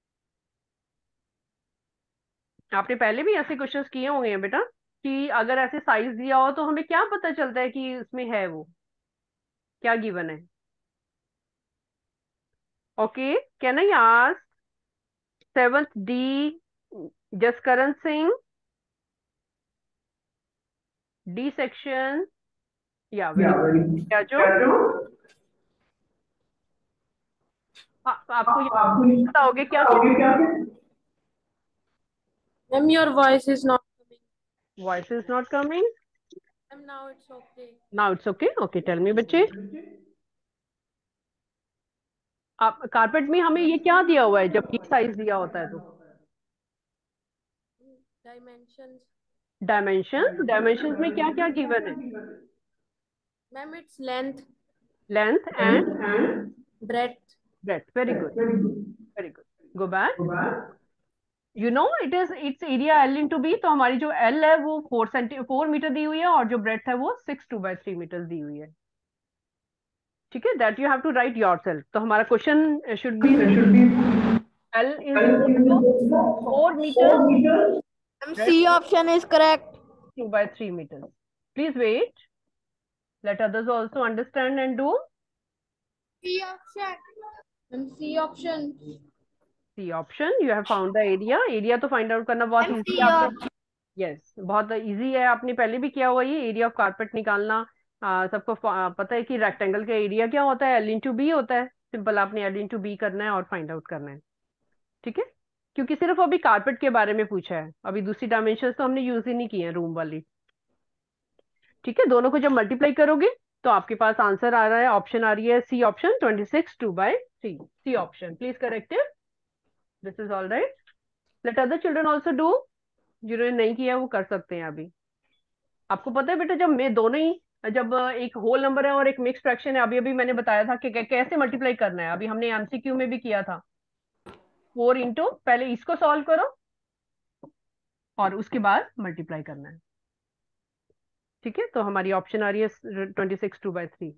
[SPEAKER 1] आपने पहले भी ऐसे क्वेश्चंस किए होंगे हैं बेटा, कि अगर ऐसे साइज दिया हो तो हमें क्या पता चलता है कि उसमें है वो क्या गिवन है? Okay, can I ask seventh D Jaskaran Singh, D section, या क्या जो आ, आपको बताओगे क्या?
[SPEAKER 3] Ma'am, your voice is not coming.
[SPEAKER 1] Voice is not coming.
[SPEAKER 3] Ma'am, now it's okay.
[SPEAKER 1] Now it's okay. Okay, tell me बच्चे, आप कारपेट में हमें ये क्या दिया हुआ है जब ये साइज दिया होता है तो?
[SPEAKER 3] Dimensions.
[SPEAKER 1] डायमेंशंस, डायमेंशंस में क्या क्या गिवन है?
[SPEAKER 3] Ma'am, it's length,
[SPEAKER 1] length and
[SPEAKER 3] breadth.
[SPEAKER 1] Breadth. Very good, very good, go back. You know it is it's area L into B, तो हमारी जो एल है वो फोर सेंटी फोर मीटर दी हुई है, और जो ब्रेड्थ है वो six two by three metre दी हुई है। ठीक है, that you have to write yourself. तो हमारा question should be L is four metre,
[SPEAKER 2] C option is correct.
[SPEAKER 1] two by three meters. Please wait. Let others also understand and do.
[SPEAKER 2] C option.
[SPEAKER 3] Ma'am, C option.
[SPEAKER 1] C option. You have found the area. Area तो find out करना बहुत easy है आपको। Yes, बहुत easy है, आपने पहले भी किया हुआ ये एरिया ऑफ कारपेट निकालना। आ, सबको पता है कि रेक्टेंगल का एरिया क्या होता है, एल इंटू बी होता है। सिंपल आपने एल इंटू बी करना है और फाइंड आउट करना है। ठीक है, क्योंकि सिर्फ अभी कारपेट के बारे में पूछा है, अभी दूसरी डायमेंशन तो हमने यूज ही नहीं की है, रूम वाली। ठीक है, दोनों को जब मल्टीप्लाई करोगे तो आपके पास आंसर आ रहा है, ऑप्शन आ रही है C option, twenty six two by three. C option, please correct it. This is all right. Let other children also do, जिन्होंने नहीं किया वो कर सकते हैं अभी। आपको पता है बेटा, जब मैं दोनों ही, जब एक होल नंबर है और एक मिक्स फ्रैक्शन है, अभी अभी मैंने बताया था कि कैसे मल्टीप्लाई करना है, अभी हमने एमसीक्यू में भी किया था। फोर इंटू, पहले इसको सॉल्व करो और उसके बाद मल्टीप्लाई करना है। ठीक है, तो हमारी ऑप्शन आ रही है twenty six two by three.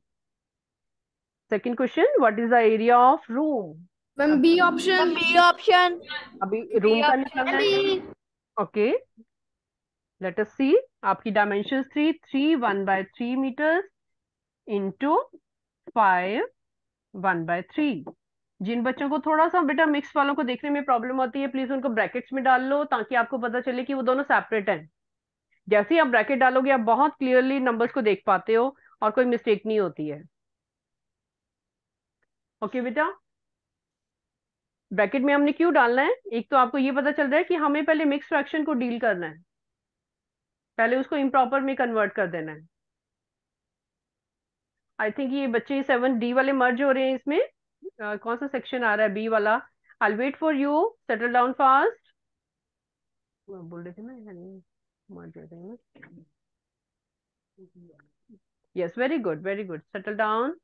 [SPEAKER 1] Second question, what is the area of room?
[SPEAKER 2] Ma'am, B option. B option.
[SPEAKER 1] अभी रूम का निकालना है। Okay, let us see. आपकी dimensions three three one by three metres into five one by three. जिन बच्चों को थोड़ा सा बेटा मिक्स वालों को देखने में प्रॉब्लम होती है, प्लीज उनको ब्रैकेट्स में डाल लो, ताकि आपको पता चले कि वो दोनों सेपरेट हैं। जैसे ही आप ब्रैकेट डालोगे आप बहुत क्लियरली नंबर्स को देख पाते हो और कोई मिस्टेक नहीं होती है। ओके बेटा, ब्रैकेट में हमने क्यों डालना है? एक तो आपको ये पता चल रहा है कि हमें पहले मिक्स फ्रैक्शन को डील करना है, पहले उसको इम्प्रॉपर में कन्वर्ट कर देना है। आई थिंक ये बच्चे सेवन डी वाले मर्ज हो रहे हैं इसमें। uh, कौन सा सेक्शन आ रहा है? बी वाला। I wait for you, settle down fast. बोल रहे थे ना मर्ज हो रहे हैं। Yes, very good very good, settle down.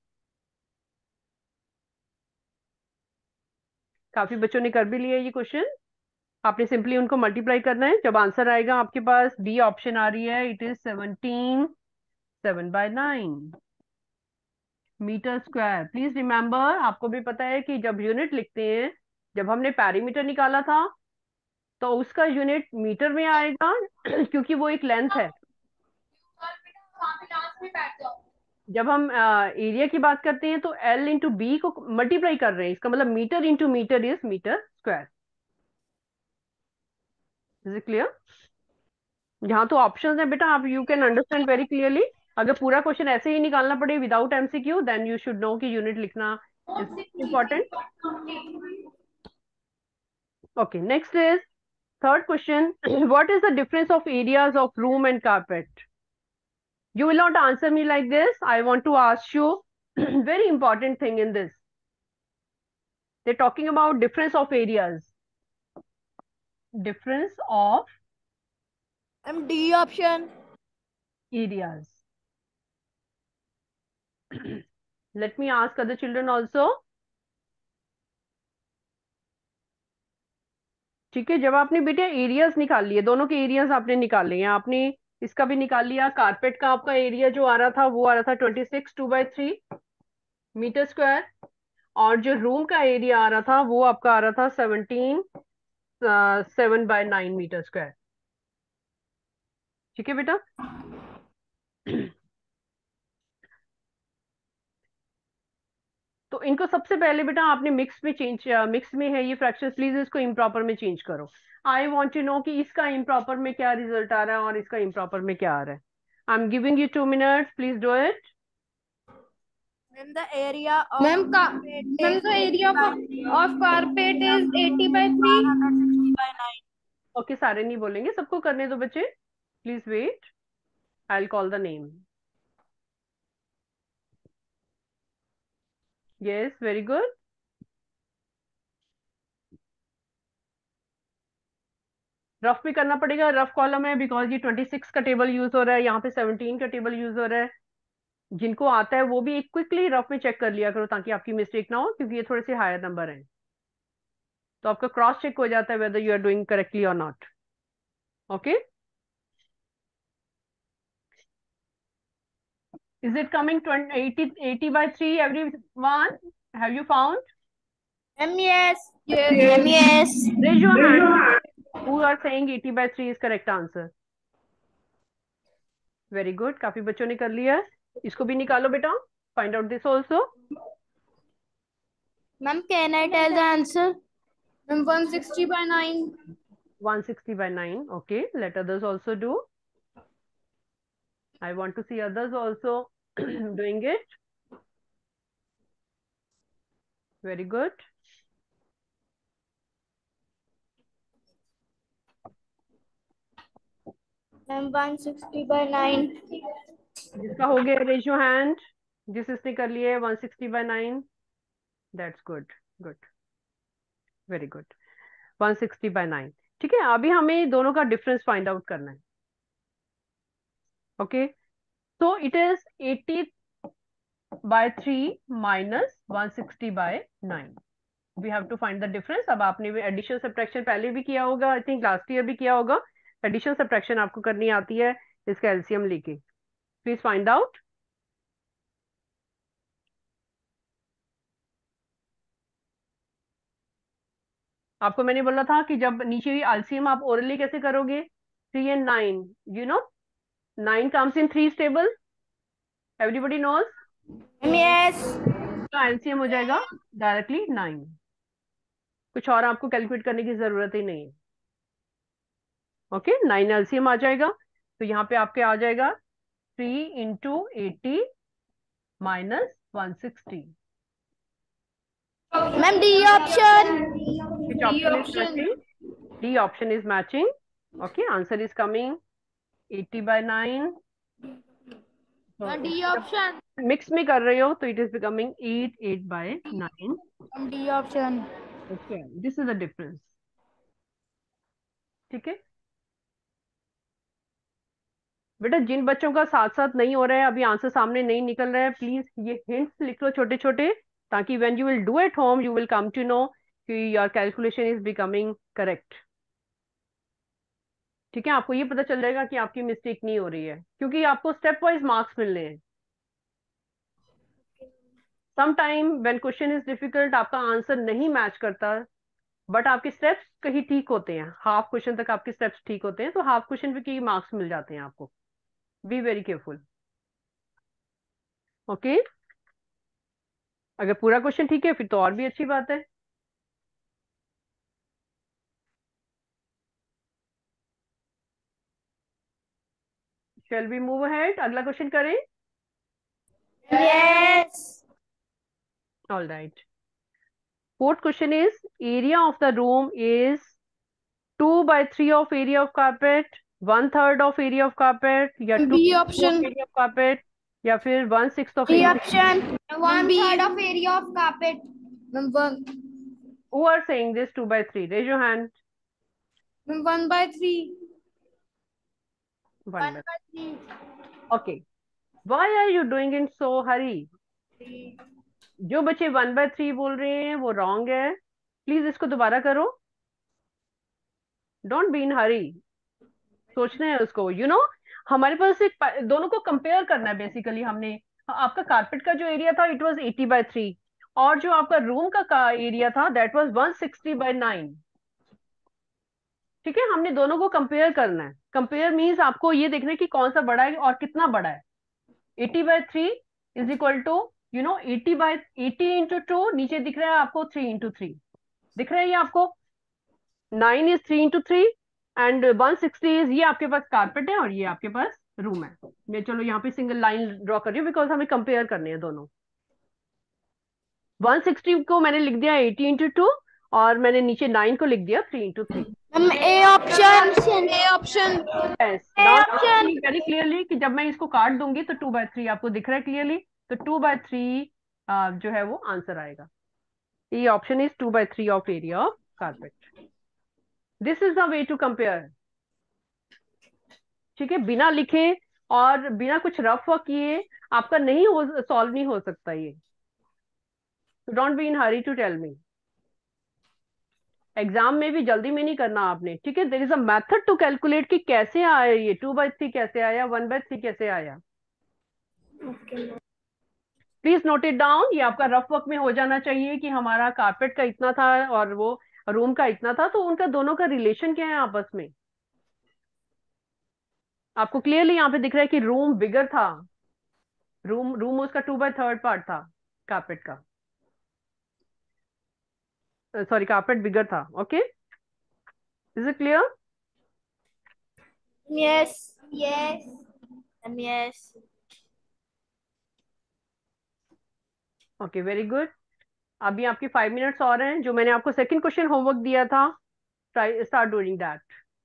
[SPEAKER 1] काफी बच्चों ने कर भी लिया ये क्वेश्चन। आपने सिंपली उनको मल्टीप्लाई करना है। जब आंसर आएगा आपके पास डी ऑप्शन आ रही है, it is seventeen seven by nine metre square. Please remember, आपको भी पता है कि जब यूनिट लिखते हैं, जब हमने पैरीमीटर निकाला था तो उसका यूनिट मीटर में आएगा क्योंकि वो एक लेंथ है। जब हम एरिया uh, की बात करते हैं तो एल इंटू बी को मल्टीप्लाई कर रहे हैं, इसका मतलब metre into metre is metre square. Is it clear? यहाँ तो ऑप्शंस है बेटा, आप you can understand very clearly. अगर पूरा क्वेश्चन ऐसे ही निकालना पड़े without MCQ, then you should know कि यूनिट लिखना is important. Okay, next is third question. What is the difference of areas of room and carpet? You will not answer me like this. I want to ask you very important thing in this. They're talking about difference of areas. Difference of
[SPEAKER 2] M D option.
[SPEAKER 1] areas. Let me ask other children also. ठीक है, जब आपने बेटे areas निकाल लिए, दोनों के areas आपने निकाल लिए, आपने इसका भी निकाल लिया। कारपेट का आपका एरिया जो आ रहा था वो आ रहा था twenty six two by three metre square, और जो रूम का एरिया आ रहा था वो आपका आ रहा था seventeen seven by nine metre square. ठीक है बेटा? तो इनको सबसे पहले बेटा आपने मिक्स में चेंज, मिक्स में है ये फ्रैक्शन, प्लीज इसको इम्प्रॉपर में चेंज करो। आई वॉन्ट टू नो कि इसका इम्प्रॉपर में क्या रिजल्ट आ रहा है और इसका इम्प्रॉपर में क्या आ रहा है। I am giving you two minutes, please do it.
[SPEAKER 2] And the area of
[SPEAKER 3] Ma'am, ka
[SPEAKER 2] carpet
[SPEAKER 3] ma'am,
[SPEAKER 2] is
[SPEAKER 3] the area
[SPEAKER 2] eighty
[SPEAKER 3] of,
[SPEAKER 2] by three.
[SPEAKER 3] of carpet is eighty by three.
[SPEAKER 2] one hundred sixty by nine.
[SPEAKER 1] Okay, सारे नहीं बोलेंगे, सबको करने दो बच्चे, please wait, I will call the name. Yes, very good. Rough भी करना पड़ेगा, रफ कॉलम है बिकॉज ये ट्वेंटी सिक्स का टेबल यूज हो रहा है, यहाँ पे सेवनटीन का टेबल यूज हो रहा है। जिनको आता है वो भी एक क्विकली रफ में चेक कर लिया करो ताकि आपकी मिस्टेक ना हो, क्योंकि ये थोड़े से हायर नंबर हैं, तो आपका क्रॉस चेक हो जाता है whether you are doing correctly और not. Okay, is it coming eighty eighty by three everyone? Have you found?
[SPEAKER 2] M yes. M yes.
[SPEAKER 1] Raise your hand who are saying eighty by three is correct answer. Very good, काफी बच्चों ने कर लिया है। इसको भी निकालो बेटा, find out this also.
[SPEAKER 2] Ma'am, can I tell the answer?
[SPEAKER 3] Ma'am, one sixty by nine.
[SPEAKER 1] one sixty by nine. Okay, let others also do. I want to see others also doing it. Very good.
[SPEAKER 2] Ma'am, one sixty by nine.
[SPEAKER 1] जिसका हो गया raise your hand, जिस इसने कर लिया है one sixty by nine. That's good, good, very good. one sixty by nine. ठीक है, अभी हमें दोनों का डिफरेंस फाइंड आउट करना है। Okay, so it is eighty by three minus one sixty by nine. We have to find the difference. अब आपने भी एडिशन सब्ट्रैक्शन पहले भी किया होगा, आई थिंक लास्ट ईयर भी किया होगा। एडिशन सब्ट्रैक्शन आपको करनी आती है इसका एलसीएम लेके। Please find out. आपको मैंने बोला था कि जब नीचे हुई एलसीएम आप ओरली कैसे करोगे? Three and nine, you know nine comes in three table, everybody knows.
[SPEAKER 2] M yes.
[SPEAKER 1] तो एलसीएम हो जाएगा डायरेक्टली नाइन, कुछ और आपको कैलकुलेट करने की जरूरत ही नहीं है। ओके, नाइन एलसीएम आ जाएगा, तो यहाँ पे आपके आ जाएगा three into eighty minus one sixty.
[SPEAKER 2] Ma'am, D option.
[SPEAKER 1] Which option is matching? D option is matching. Okay, answer is coming eighty by nine.
[SPEAKER 2] Ma'am, D option.
[SPEAKER 1] Mix में कर रहे हो तो it is becoming eight eight by nine.
[SPEAKER 2] Ma'am, D option.
[SPEAKER 1] Okay, this is the difference. ठीक है बेटा, जिन बच्चों का साथ साथ नहीं हो रहा है, अभी आंसर सामने नहीं निकल रहा है, प्लीज ये हिंट्स लिख लो छोटे छोटे, ताकि when you will do at home you will come to know कि your calculation is becoming correct. ठीक है, आपको ये पता चल जाएगा कि आपकी मिस्टेक नहीं हो रही है, क्योंकि आपको स्टेप वाइज मार्क्स मिलने हैं. Some time when question is difficult आपका आंसर नहीं मैच करता, बट आपके स्टेप्स कहीं ठीक होते हैं, हाफ क्वेश्चन तक आपके स्टेप्स ठीक होते हैं, तो हाफ क्वेश्चन पे की मार्क्स मिल जाते हैं आपको. Be very careful. ओके, अगर पूरा क्वेश्चन ठीक है फिर तो और भी अच्छी बात है. Shall we move ahead? अगला क्वेश्चन करें.
[SPEAKER 2] Yes.
[SPEAKER 1] All right. Fourth question is area of the room is two by three of area of carpet, one third of area of carpet, या two
[SPEAKER 2] B
[SPEAKER 1] of
[SPEAKER 2] option.
[SPEAKER 1] area of carpet, या फिर one sixth of
[SPEAKER 2] B
[SPEAKER 1] area.
[SPEAKER 2] option. One third of area of carpet. Number
[SPEAKER 1] Who are saying this two by three? Raise your hand.
[SPEAKER 2] one by three.
[SPEAKER 1] One
[SPEAKER 2] One
[SPEAKER 1] by.
[SPEAKER 2] by three.
[SPEAKER 1] Okay. Why are you doing in so hurry? जो बच्चे one by three बोल रहे हैं वो wrong है. Please इसको दोबारा करो. Don't be in hurry. सोचना है उसको. यू you नो know, हमारे पास एक दोनों को कंपेयर करना है बेसिकली. हमने आपका कारपेट का जो एरिया था it was eighty by three, और जो आपका रूम का एरिया था that was one sixty by nine. ठीक है, हमने दोनों को कंपेयर करना है. कंपेयर मीन्स आपको ये देखना है कि कौन सा बड़ा है और कितना बड़ा है. Eighty by three is equal to you know eighty by eighty into two, नीचे दिख रहा है आपको थ्री इंटू थ्री, दिख रहा है ये आपको. Nine is three into three and one sixty is, ये आपके पास कारपेट है और ये आपके पास रूम है. मैं चलो यहाँ पे सिंगल लाइन ड्रॉ कर रही हूँ बिकॉज हमें कंपेयर करने हैं दोनों. वन सिक्सटी को मैंने लिख दिया एटी इंटू टू, और मैंने नीचे नाइन को लिख दिया three into three.
[SPEAKER 2] Ma'am, A option. A option.
[SPEAKER 1] Very clearly कि जब मैं इसको काट दूंगी तो टू बाय थ्री आपको दिख रहा है क्लियरली, तो टू बाय थ्री जो है वो आंसर आएगा. ये option is two by three of area of carpet. This is the way to compare. ठीक है, बिना लिखे और बिना कुछ रफ वर्क किए आपका नहीं हो, सॉल्व नहीं हो सकता ये. Don't be in hurry to tell me. Exam में भी जल्दी में नहीं करना आपने. ठीक है, there is a method to calculate कि कैसे आया ये टू बाय थ्री, कैसे आया वन बाय थ्री, कैसे आया. Please note it down. ये आपका रफ वर्क में हो जाना चाहिए कि हमारा कारपेट का इतना था और वो रूम का इतना था, तो उनका दोनों का रिलेशन क्या है आपस में. आपको क्लियरली यहाँ पे दिख रहा है कि रूम बिगर था. रूम रूम उसका टू बाय थर्ड पार्ट था कारपेट का. सॉरी, कारपेट बिगर था. Okay, is it clear?
[SPEAKER 2] Yes. Yes. Um, yes.
[SPEAKER 1] Okay, very good. अभी आपके फाइव मिनट्स और हैं. जो मैंने आपको सेकंड क्वेश्चन होमवर्क दिया था, ट्राई स्टार्ट डूइंग दैट.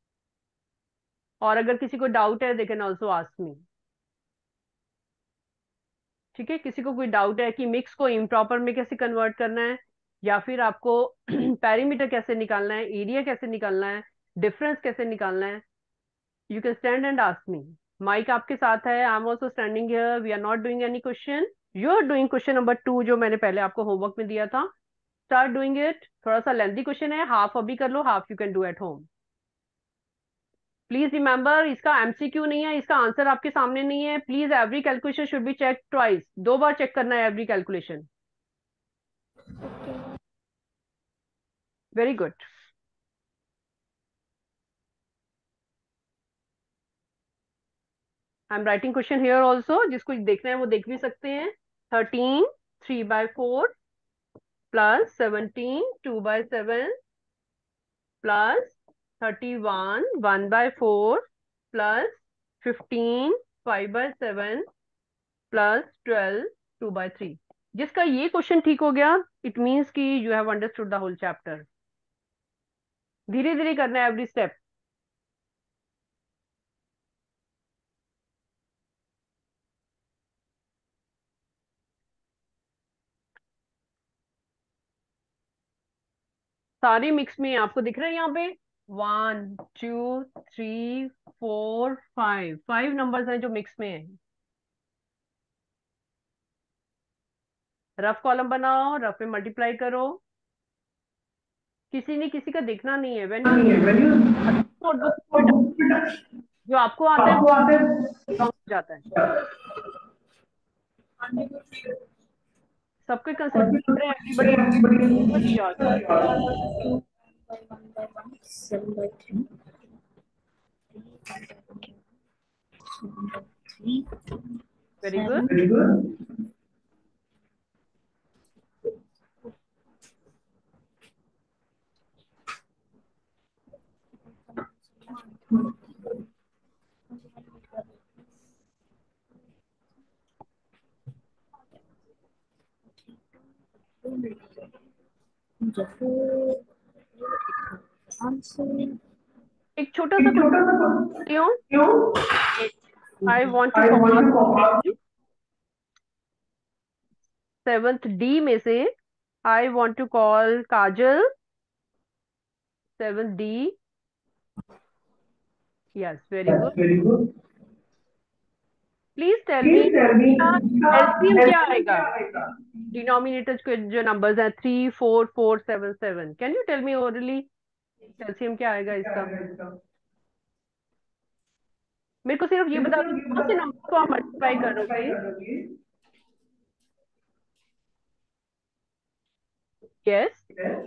[SPEAKER 1] और अगर किसी को डाउट है they can also ask me. ठीक है, किसी को कोई डाउट है कि मिक्स को इम्प्रॉपर में कैसे कन्वर्ट करना है, या फिर आपको पैरीमीटर कैसे निकालना है, एरिया कैसे निकालना है, डिफरेंस कैसे निकालना है, you can stand and ask me. Mike आपके साथ है. I am also standing here. We are not doing any question. You are doing question number two जो मैंने पहले आपको होमवर्क में दिया था. Start doing it. थोड़ा सा लेंथी क्वेश्चन है, हाफ अभी कर लो, half you can do at home. Please remember, इसका एमसीक्यू नहीं है, इसका आंसर आपके सामने नहीं है. Please every calculation should be check twice. दो बार चेक करना है every calculation. Very good. I am writing question here also. जिसको देखना है वो देख भी सकते हैं. Thirteen three by four plus seventeen two by seven plus thirty one one by four plus fifteen five by seven plus twelve two by three. जिसका ये क्वेश्चन ठीक हो गया, इट मीन्स कि you have understood the whole chapter. धीरे धीरे करना है एवरी स्टेप। सारे मिक्स में आपको दिख रहे हैं यहाँ पे one two three four five, five numbers हैं जो मिक्स में है। रफ कॉलम बनाओ, रफ में मल्टीप्लाई करो। किसी ने किसी का देखना नहीं है। व्हेन यू नोटबुक जो आपको आता है वो हो जाता है। सबके कंसेप्ट दिख रहे हैं, एवरीबॉडी वेरी गुड। एक छोटा सा क्यों I want to seventh D में से I want to call Kajal. Seventh D, yes very good. Please tell me LCM क्या आएगा? डिनोमिनेटर्स के जो नंबर्स हैं three four four seven seven, can you tell me orally LCM क्या आएगा इसका? मेरे को सिर्फ ये बता दो कौन से नंबर को आप मल्टीप्लाई करोगे। यस,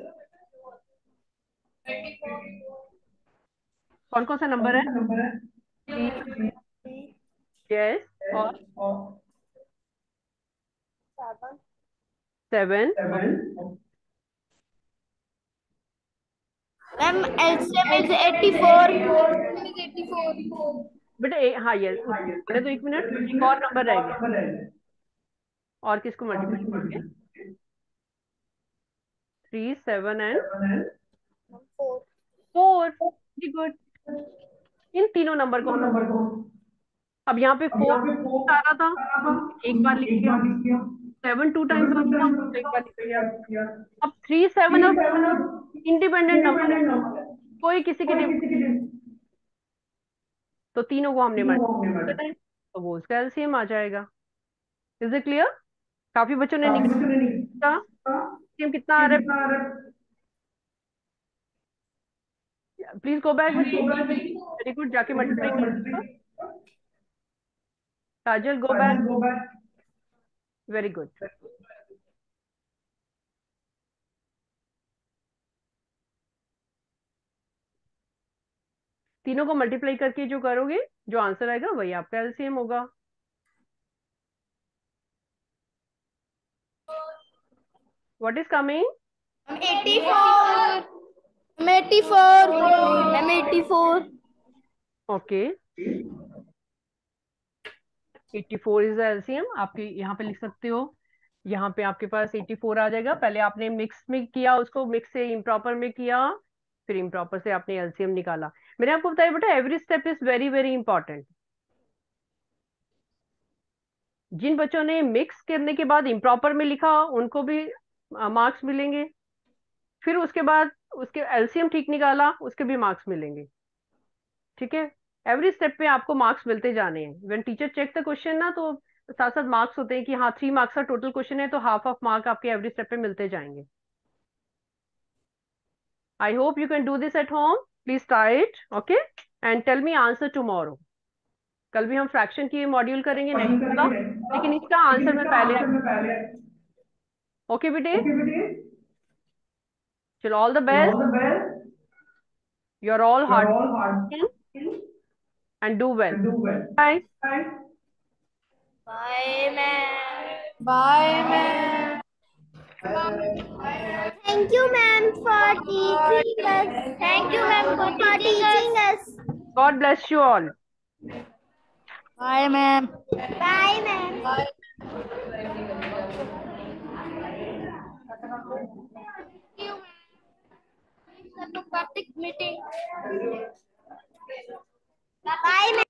[SPEAKER 1] कौन कौन सा नंबर है? यस, और seven.
[SPEAKER 2] Ma'am LCM is eighty four.
[SPEAKER 1] बेटा ए, हाँ यस, मैंने तो एक मिनट, एक और नंबर रह गया। और किसको मल्टीप्लाई करोगे? Three seven and four. Very good. इन तीनों नंबर को हम, अब यहाँ पे फोर आ रहा था, एक बार लिख लिया। सेवन टू टाइम्स आ रहा था, एक बार लिख लिया। अब थ्री सेवन और इंडिपेंडेंट नंबर है, कोई किसी के डिपेंडेंट, तो तीनों को हमने मल्टीप्लाई करना है, तो वो उसका एलसीएम आ जाएगा। Is it clear? काफी बच्चों ने निकाला। एलसीएम कितना आ रहा है? Please go back. Very good, जाके मल्टीप्लाई कर। Kajal go back. Very good. तीनों को मल्टीप्लाई करके जो करोगे, जो आंसर आएगा वही आपका एलसीएम होगा। What is coming?
[SPEAKER 2] Eighty four. Eighty four. Ma'am eighty four.
[SPEAKER 1] Okay, eighty four is LCM. आपके यहाँ पे लिख सकते हो, यहाँ पे आपके पास एटी फोर आ जाएगा। पहले आपने मिक्स में किया, उसको मिक्स से इम्प्रॉपर में किया, फिर इम्प्रॉपर से आपने एलसीएम निकाला। मैंने आपको बताया बेटा every step is very very important. जिन बच्चों ने मिक्स करने के बाद इम्प्रॉपर में लिखा उनको भी मार्क्स मिलेंगे, फिर उसके बाद उसके एलसीएम ठीक निकाला उसके भी मार्क्स मिलेंगे। ठीक है, एवरी स्टेप पे आपको मार्क्स मिलते जाने हैं। When teacher check the question ना, तो साथ साथ मार्क्स होते हैं कि हाँ थ्री मार्क्स का टोटल क्वेश्चन है, तो हाफ ऑफ मार्क आपके एवरी स्टेप पे मिलते जाएंगे। I hope you can do this at home. Please try it, okay, and tell me answer tomorrow. कल भी हम फ्रैक्शन की मॉड्यूल करेंगे नेक्स्ट वाला, लेकिन इसका आंसर मैं पहले, ओके बेटे? चलो, all the best. You are all hard and do well. Bye.
[SPEAKER 2] Bye ma'am. Bye ma'am. Thank you, ma'am, for teaching us. Thank you, ma'am, for teaching us.
[SPEAKER 1] God bless you all.
[SPEAKER 2] Bye, ma'am. Bye, ma'am. Bye.
[SPEAKER 3] you, ma'am. Kartik meeting.
[SPEAKER 2] Bye.